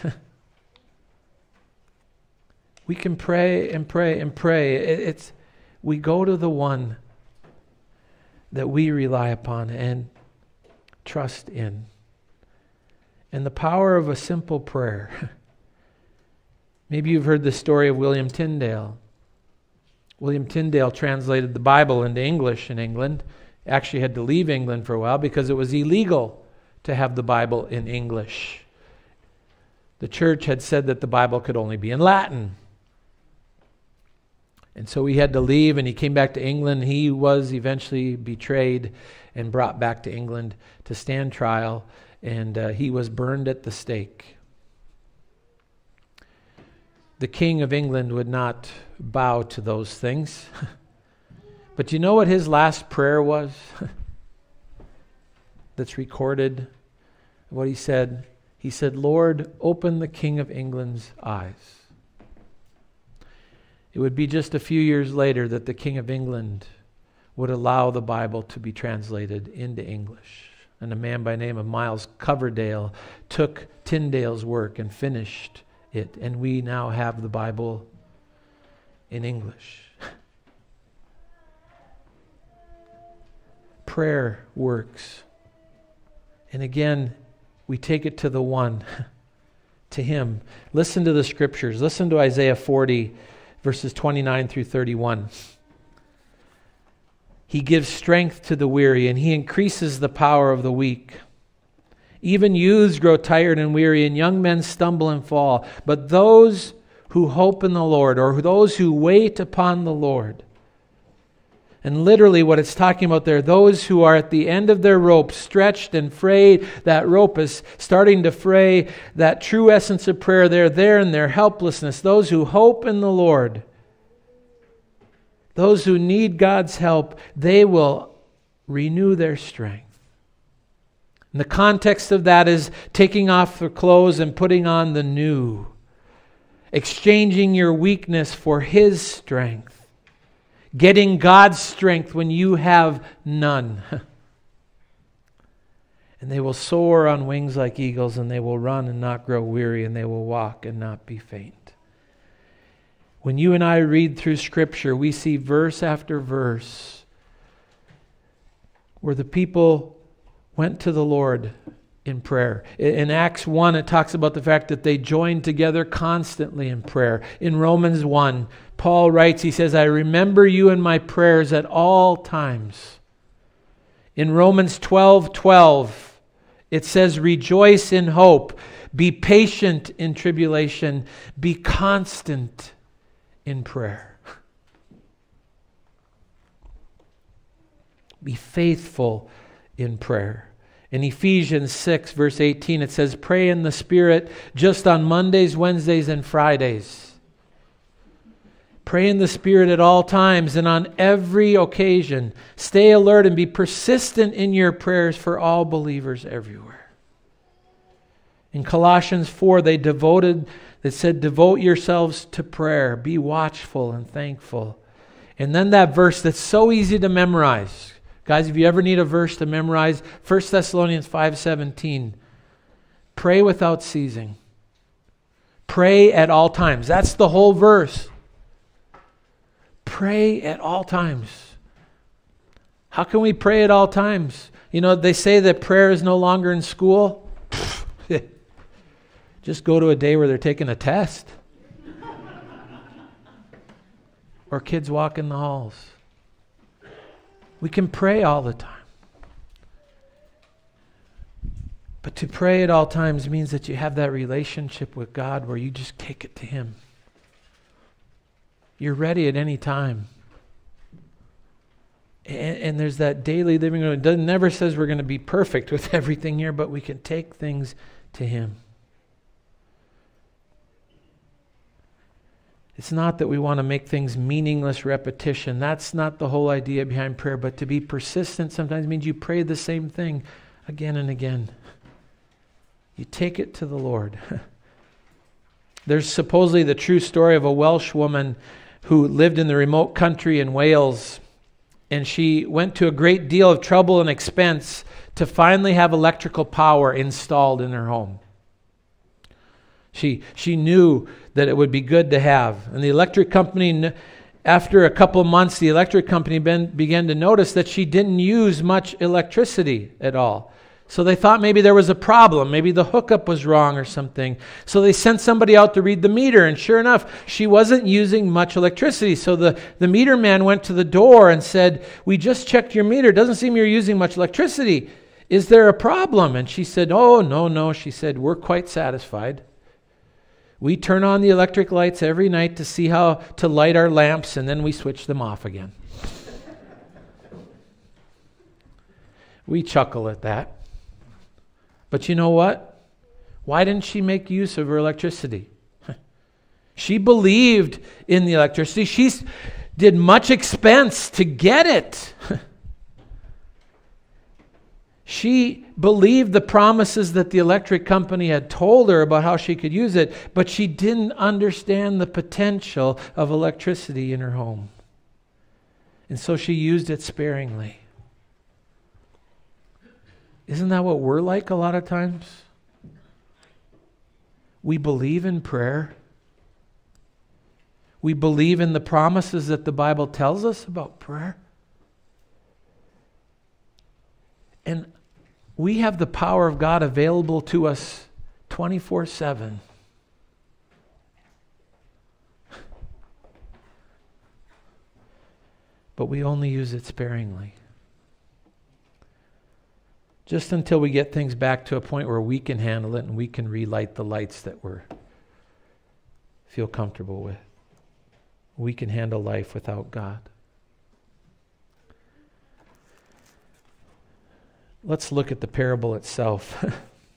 We can pray and pray and pray. It's we go to the one that we rely upon and trust in. And the power of a simple prayer. Maybe you've heard the story of William Tyndale. William Tyndale translated the Bible into English in England. Actually had to leave England for a while because it was illegal to have the Bible in English. The church had said that the Bible could only be in Latin. And so he had to leave, and he came back to England. He was eventually betrayed and brought back to England to stand trial, and uh, he was burned at the stake. The King of England would not bow to those things. But you know what his last prayer was? That's recorded. What he said? He said, Lord, open the King of England's eyes. It would be just a few years later that the King of England would allow the Bible to be translated into English. And a man by the name of Miles Coverdale took Tyndale's work and finished it. And we now have the Bible in English. Prayer works. And again, we take it to the one, to him. Listen to the scriptures. Listen to Isaiah forty, verses twenty-nine through thirty-one. He gives strength to the weary, and he increases the power of the weak. Even youths grow tired and weary, and young men stumble and fall. But those who hope in the Lord, or those who wait upon the Lord, and literally what it's talking about there, those who are at the end of their rope, stretched and frayed, that rope is starting to fray, that true essence of prayer, they're there in their helplessness. Those who hope in the Lord, those who need God's help, they will renew their strength. And the context of that is taking off the clothes and putting on the new. Exchanging your weakness for His strength. Getting God's strength when you have none. And they will soar on wings like eagles, and they will run and not grow weary, and they will walk and not be faint. When you and I read through Scripture, we see verse after verse where the people went to the Lord in prayer. In Acts one, it talks about the fact that they joined together constantly in prayer. In Romans one, Paul writes, he says, I remember you in my prayers at all times. In Romans twelve twelve, it says, rejoice in hope, be patient in tribulation, be constant in prayer. Be faithful in prayer. In Ephesians six, verse eighteen, it says, pray in the Spirit just on Mondays, Wednesdays, and Fridays. Pray in the Spirit at all times and on every occasion. Stay alert and be persistent in your prayers for all believers everywhere. In Colossians four, they devoted, they said, devote yourselves to prayer. Be watchful and thankful. And then that verse that's so easy to memorize. Guys, if you ever need a verse to memorize, First Thessalonians five seventeen. Pray without ceasing. Pray at all times. That's the whole verse. Pray at all times. How can we pray at all times? You know, they say that prayer is no longer in school. Just go to a day where they're taking a test. Or kids walk in the halls. We can pray all the time. But to pray at all times means that you have that relationship with God where you just take it to Him. You're ready at any time. And, and there's that daily living room. It doesn't, never says we're going to be perfect with everything here, but we can take things to Him. It's not that we want to make things meaningless repetition. That's not the whole idea behind prayer. But to be persistent sometimes means you pray the same thing again and again. You take it to the Lord. There's supposedly the true story of a Welsh woman who lived in the remote country in Wales. And she went to a great deal of trouble and expense to finally have electrical power installed in her home. She she knew that it would be good to have. And the electric company, after a couple of months, the electric company ben, began to notice that she didn't use much electricity at all. So they thought maybe there was a problem. Maybe the hookup was wrong or something. So they sent somebody out to read the meter. And sure enough, she wasn't using much electricity. So the, the meter man went to the door and said, "We just checked your meter. It doesn't seem you're using much electricity. Is there a problem?" And she said, "Oh, no, no." She said, "We're quite satisfied. We turn on the electric lights every night to see how to light our lamps, and then we switch them off again." We chuckle at that. But you know what? Why didn't she make use of her electricity? She believed in the electricity. She did much expense to get it. She believed the promises that the electric company had told her about how she could use it, but she didn't understand the potential of electricity in her home. And so she used it sparingly. Isn't that what we're like a lot of times? We believe in prayer. We believe in the promises that the Bible tells us about prayer. And we have the power of God available to us twenty-four seven. But we only use it sparingly. Just until we get things back to a point where we can handle it and we can relight the lights that we feel comfortable with. We can handle life without God. Let's look at the parable itself.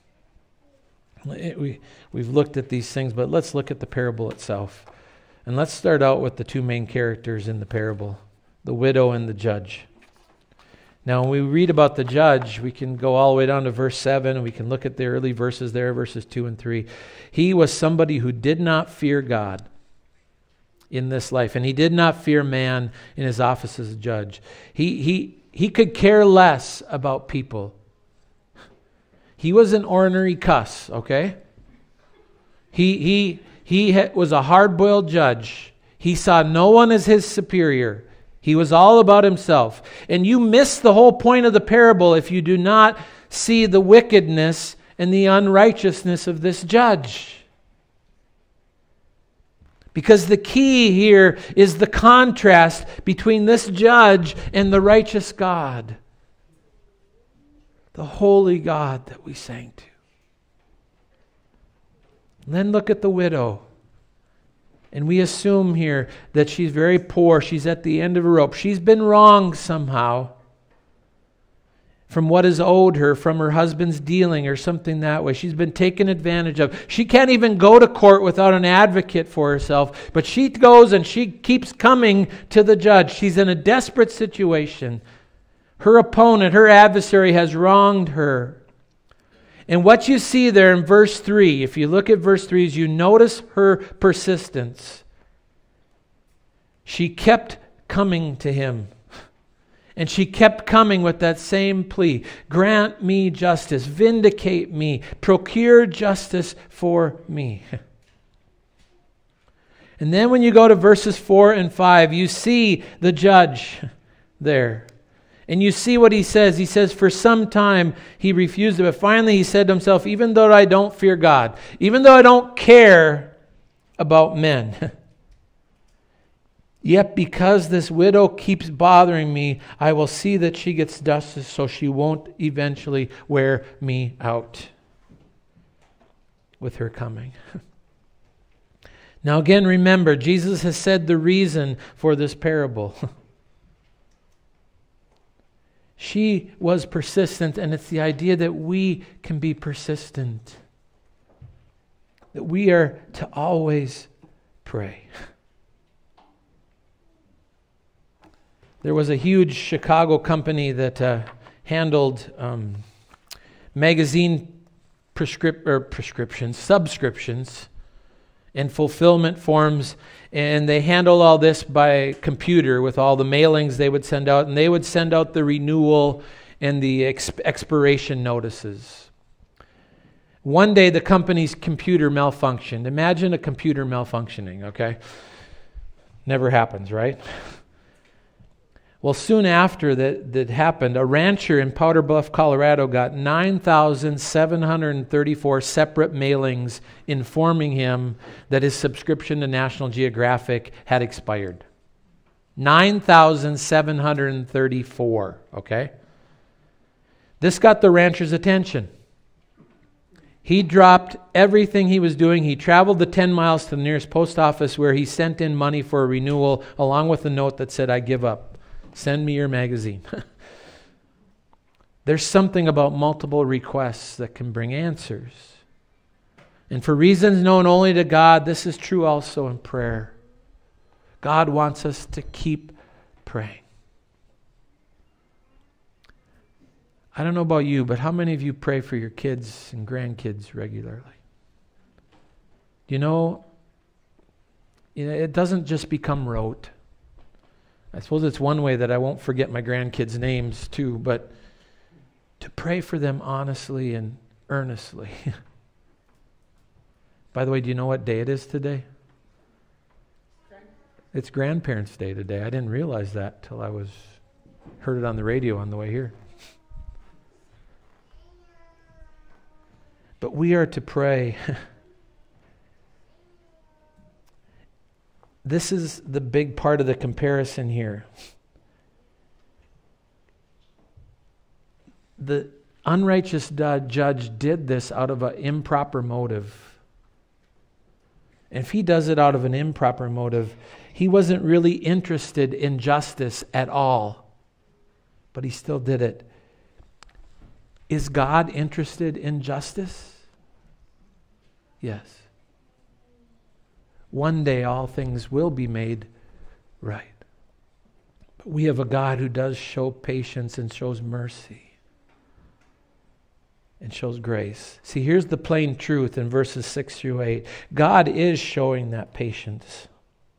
we, we've looked at these things, but let's look at the parable itself. And let's start out with the two main characters in the parable, the widow and the judge. Now, when we read about the judge, we can go all the way down to verse seven, and we can look at the early verses there, verses two and three. He was somebody who did not fear God in this life, and he did not fear man in his office as a judge. He, he, he could care less about people. He was an ornery cuss, okay? He, he, he was a hard-boiled judge. He saw no one as his superior. He was all about himself. And you miss the whole point of the parable if you do not see the wickedness and the unrighteousness of this judge. Because the key here is the contrast between this judge and the righteous God. The holy God that we sang to. And then look at the widow. And we assume here that she's very poor. She's at the end of a rope. She's been wronged somehow from what is owed her from her husband's dealing or something that way. She's been taken advantage of. She can't even go to court without an advocate for herself. But she goes and she keeps coming to the judge. She's in a desperate situation. Her opponent, her adversary has wronged her. And what you see there in verse three, if you look at verse three, is you notice her persistence. She kept coming to him. And she kept coming with that same plea. Grant me justice. Vindicate me. Procure justice for me. And then when you go to verses four and five, you see the judge there. And you see what he says. He says, for some time he refused it. But finally he said to himself, even though I don't fear God, even though I don't care about men, yet because this widow keeps bothering me, I will see that she gets justice so she won't eventually wear me out. with her coming. Now again, remember, Jesus has said the reason for this parable. She was persistent, and it's the idea that we can be persistent. That we are to always pray. There was a huge Chicago company that uh, handled um, magazine prescrip- or prescriptions, subscriptions, and fulfillment forms, and they handled all this by computer with all the mailings they would send out, and they would send out the renewal and the exp- expiration notices. One day the company's computer malfunctioned. Imagine a computer malfunctioning, okay? Never happens, right? Well, soon after that, that happened, a rancher in Powder Bluff, Colorado got nine thousand seven hundred thirty-four separate mailings informing him that his subscription to National Geographic had expired. nine thousand seven hundred thirty-four, okay? This got the rancher's attention. He dropped everything he was doing. He traveled the ten miles to the nearest post office where he sent in money for a renewal along with a note that said, "I give up. Send me your magazine." There's something about multiple requests that can bring answers. And for reasons known only to God, this is true also in prayer. God wants us to keep praying. I don't know about you, but how many of you pray for your kids and grandkids regularly? You know, it doesn't just become rote. I suppose it's one way that I won't forget my grandkids' names too, but to pray for them honestly and earnestly. By the way, do you know what day it is today? It's Grandparents' Day today. I didn't realize that till I was heard it on the radio on the way here. But we are to pray. This is the big part of the comparison here. The unrighteous judge did this out of an improper motive. And if he does it out of an improper motive, he wasn't really interested in justice at all. But he still did it. Is God interested in justice? Yes. One day all things will be made right. But we have a God who does show patience and shows mercy and shows grace. See, here's the plain truth in verses six through eight. God is showing that patience.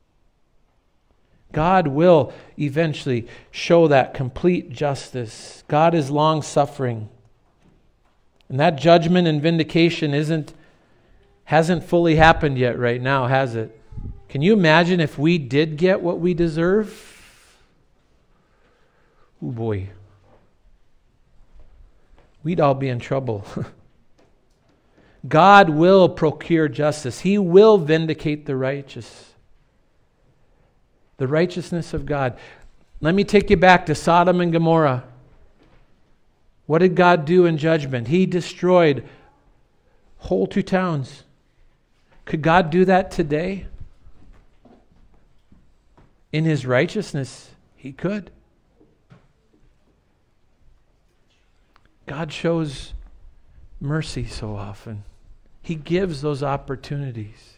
God will eventually show that complete justice. God is long-suffering. And that judgment and vindication isn't hasn't fully happened yet right now, has it? Can you imagine if we did get what we deserve? Oh boy. We'd all be in trouble. God will procure justice. He will vindicate the righteous. The righteousness of God. Let me take you back to Sodom and Gomorrah. What did God do in judgment? He destroyed whole two towns. Could God do that today? In His righteousness, He could. God shows mercy so often. He gives those opportunities.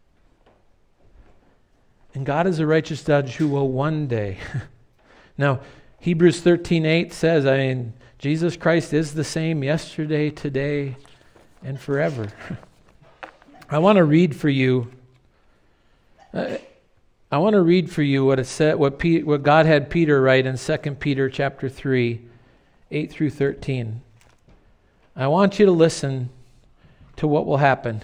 And God is a righteous judge who will one day. Now, Hebrews thirteen eight says, I mean, Jesus Christ is the same yesterday, today, and forever. I want to read for you. Uh, I want to read for you what it said, what, Pe- what God had Peter write in Second Peter chapter three, eight through thirteen. I want you to listen to what will happen.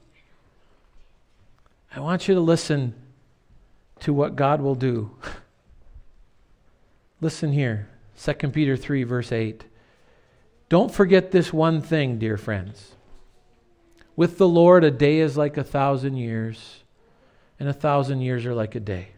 I want you to listen to what God will do. Listen here, Second Peter three, verse eight. Don't forget this one thing, dear friends. With the Lord, a day is like a thousand years, and a thousand years are like a day.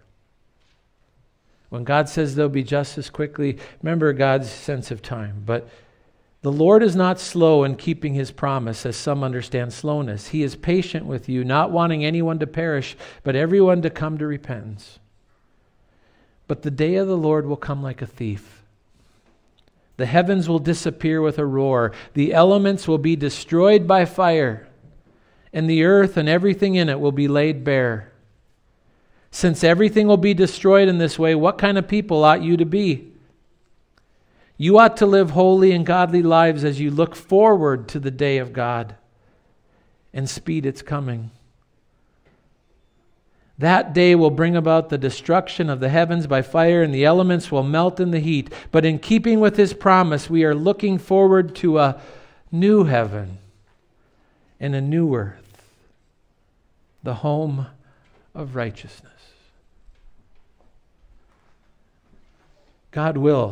When God says there'll be justice quickly, remember God's sense of time. But The Lord is not slow in keeping his promise, as some understand slowness. He is patient with you, not wanting anyone to perish, but everyone to come to repentance. But the day of the Lord will come like a thief. The heavens will disappear with a roar. The elements will be destroyed by fire, and the earth and everything in it will be laid bare. Since everything will be destroyed in this way, what kind of people ought you to be? You ought to live holy and godly lives as you look forward to the day of God and speed its coming. That day will bring about the destruction of the heavens by fire, and the elements will melt in the heat. But in keeping with his promise, we are looking forward to a new heaven and a new earth, the home of righteousness. God will,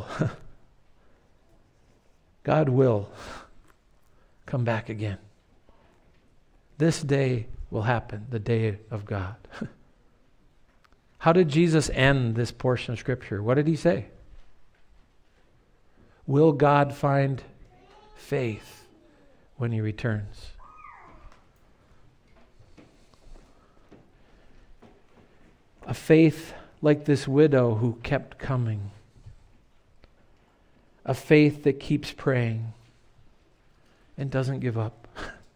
God will come back again. This day will happen, the day of God. How did Jesus end this portion of Scripture? What did he say? Will God find faith when he returns? A faith like this widow who kept coming. A faith that keeps praying and doesn't give up.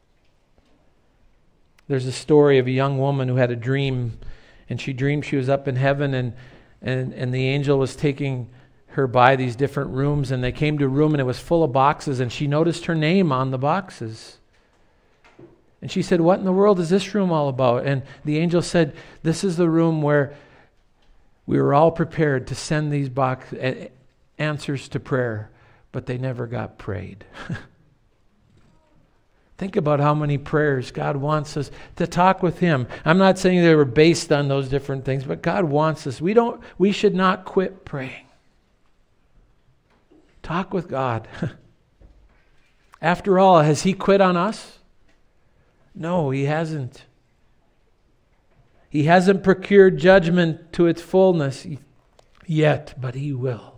There's a story of a young woman who had a dream, and she dreamed she was up in heaven, and, and, and the angel was taking her by these different rooms, and they came to a room and it was full of boxes, and she noticed her name on the boxes. And she said, "What in the world is this room all about?" And the angel said, "This is the room where we were all prepared to send these box answers to prayer, but they never got prayed." Think about how many prayers God wants us to talk with him. I'm not saying they were based on those different things, but God wants us. We don't. We should not quit praying. Talk with God. After all, has he quit on us? No, he hasn't. He hasn't procured judgment to its fullness yet, but he will.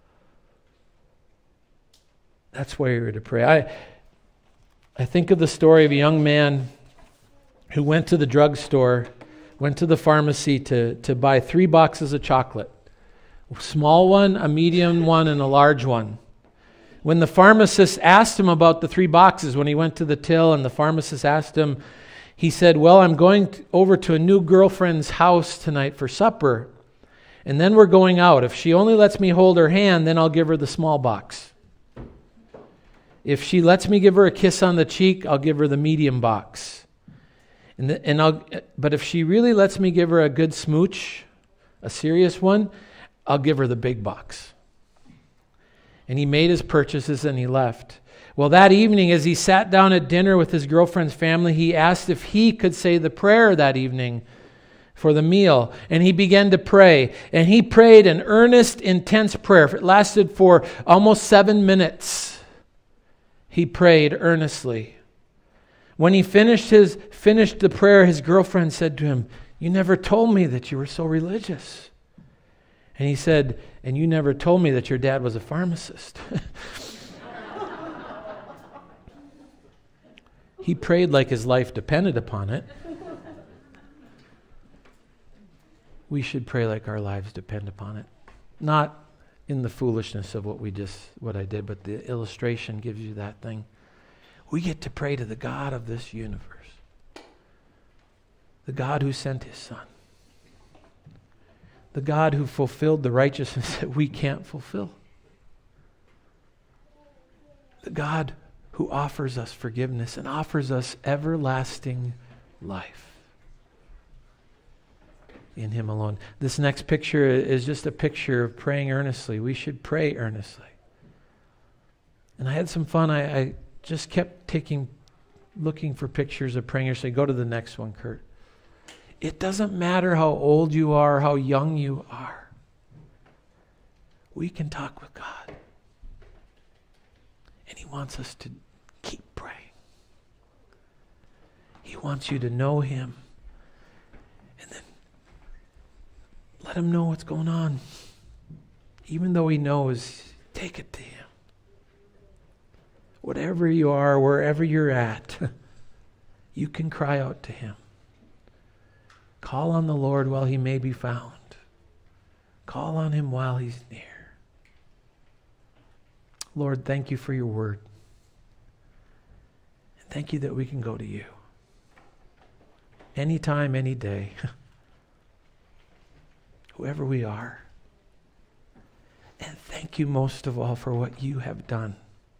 That's why you're to pray. I I think of the story of a young man who went to the drugstore, went to the pharmacy to, to buy three boxes of chocolate. A small one, a medium one, and a large one. When the pharmacist asked him about the three boxes, when he went to the till and the pharmacist asked him, he said, "Well, I'm going to, over to a new girlfriend's house tonight for supper, and then we're going out. If she only lets me hold her hand, then I'll give her the small box. If she lets me give her a kiss on the cheek, I'll give her the medium box. And the, and I'll, but if she really lets me give her a good smooch, a serious one, I'll give her the big box." And he made his purchases and he left. Well, that evening, as he sat down at dinner with his girlfriend's family, he asked if he could say the prayer that evening for the meal. And he began to pray. And he prayed an earnest, intense prayer. It lasted for almost seven minutes. He prayed earnestly. When he finished his finished the prayer, his girlfriend said to him, "You never told me that you were so religious." And he said, "And you never told me that your dad was a pharmacist." He prayed like his life depended upon it. We should pray like our lives depend upon it. Not in the foolishness of what we just, what I did, but the illustration gives you that thing. We get to pray to the God of this universe. The God who sent his Son. The God who fulfilled the righteousness that we can't fulfill. The God who offers us forgiveness and offers us everlasting life. In him alone. This next picture is just a picture of praying earnestly. We should pray earnestly. And I had some fun. I, I just kept taking, looking for pictures of praying earnestly. Go to the next one, Kurt. It doesn't matter how old you are, how young you are. We can talk with God. And he wants us to keep praying. He wants you to know him. And then let him know what's going on. Even though he knows, take it to him. whatever you are, wherever you're at, you can cry out to him. Call on the Lord while he may be found. Call on him while he's near. Lord, thank you for your word. And thank you that we can go to you. Anytime, any day. Whoever we are. And thank you most of all for what you have done.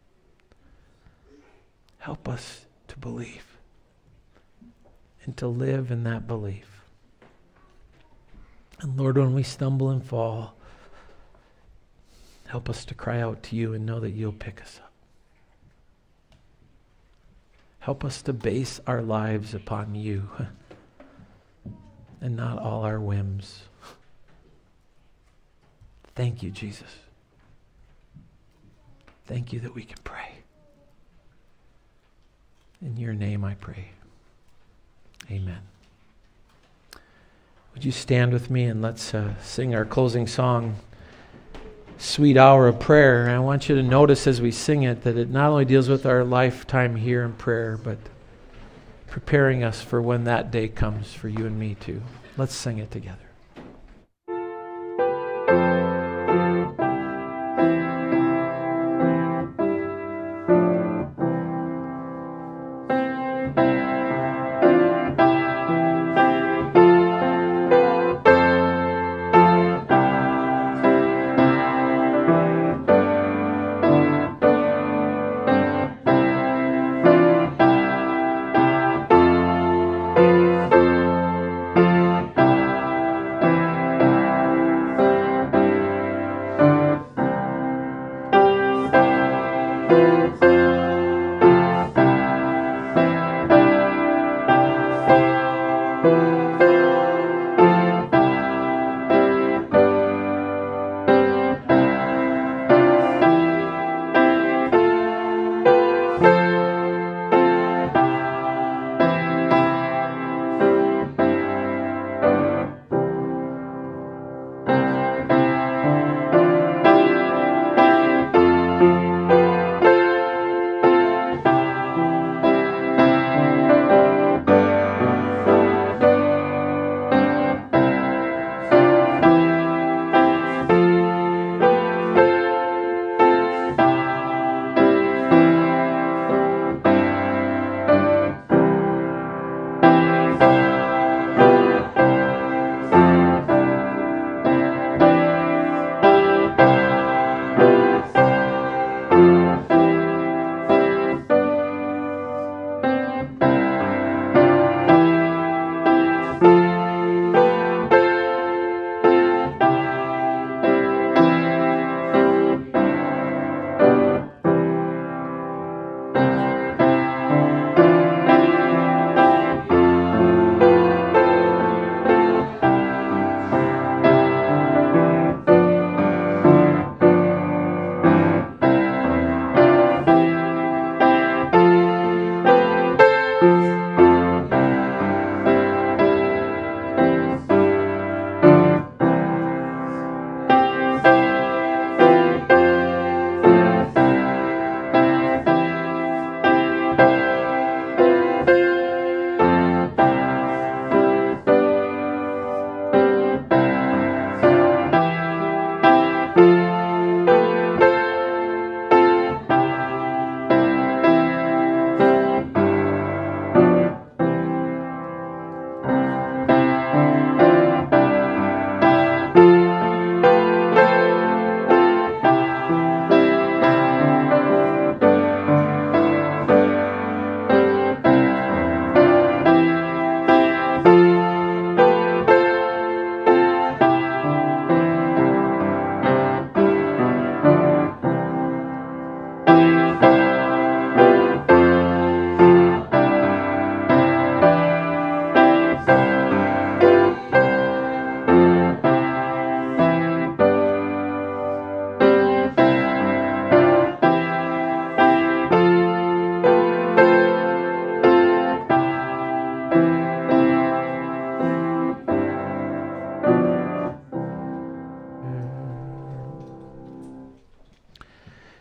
Help us to believe and to live in that belief. And Lord, when we stumble and fall, help us to cry out to you and know that you'll pick us up. Help us to base our lives upon you and not all our whims. Thank you, Jesus. Thank you that we can pray. In your name I pray. Amen. Would you stand with me and let's uh, sing our closing song, Sweet Hour of Prayer. And I want you to notice as we sing it that it not only deals with our lifetime here in prayer, but preparing us for when that day comes for you and me too. Let's sing it together.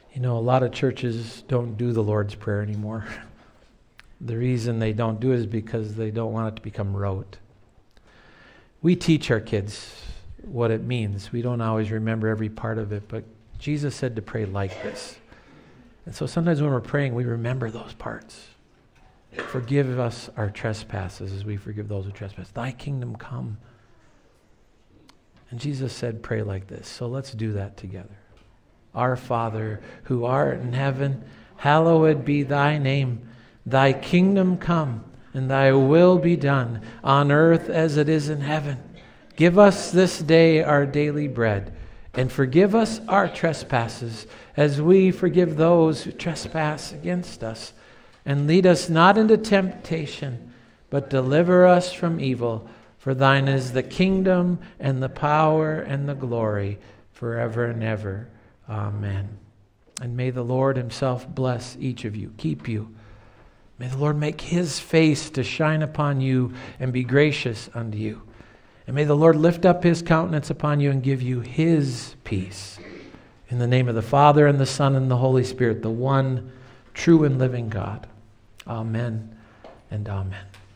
You know, a lot of churches don't do the Lord's Prayer anymore. The reason they don't do it is because they don't want it to become rote. We teach our kids what it means. We don't always remember every part of it, but Jesus said to pray like this. And so sometimes when we're praying, we remember those parts. Forgive us our trespasses as we forgive those who trespass. Thy kingdom come. And Jesus said, pray like this. So let's do that together. Our Father, who art in heaven, hallowed be thy name. Thy kingdom come, and thy will be done, on earth as it is in heaven. Give us this day our daily bread, and forgive us our trespasses, as we forgive those who trespass against us. And lead us not into temptation, but deliver us from evil. For thine is the kingdom, and the power, and the glory, forever and ever. Amen. And may the Lord himself bless each of you, keep you. May the Lord make his face to shine upon you and be gracious unto you. And may the Lord lift up his countenance upon you and give you his peace. In the name of the Father, and the Son, and the Holy Spirit, the one true and living God. Amen and amen.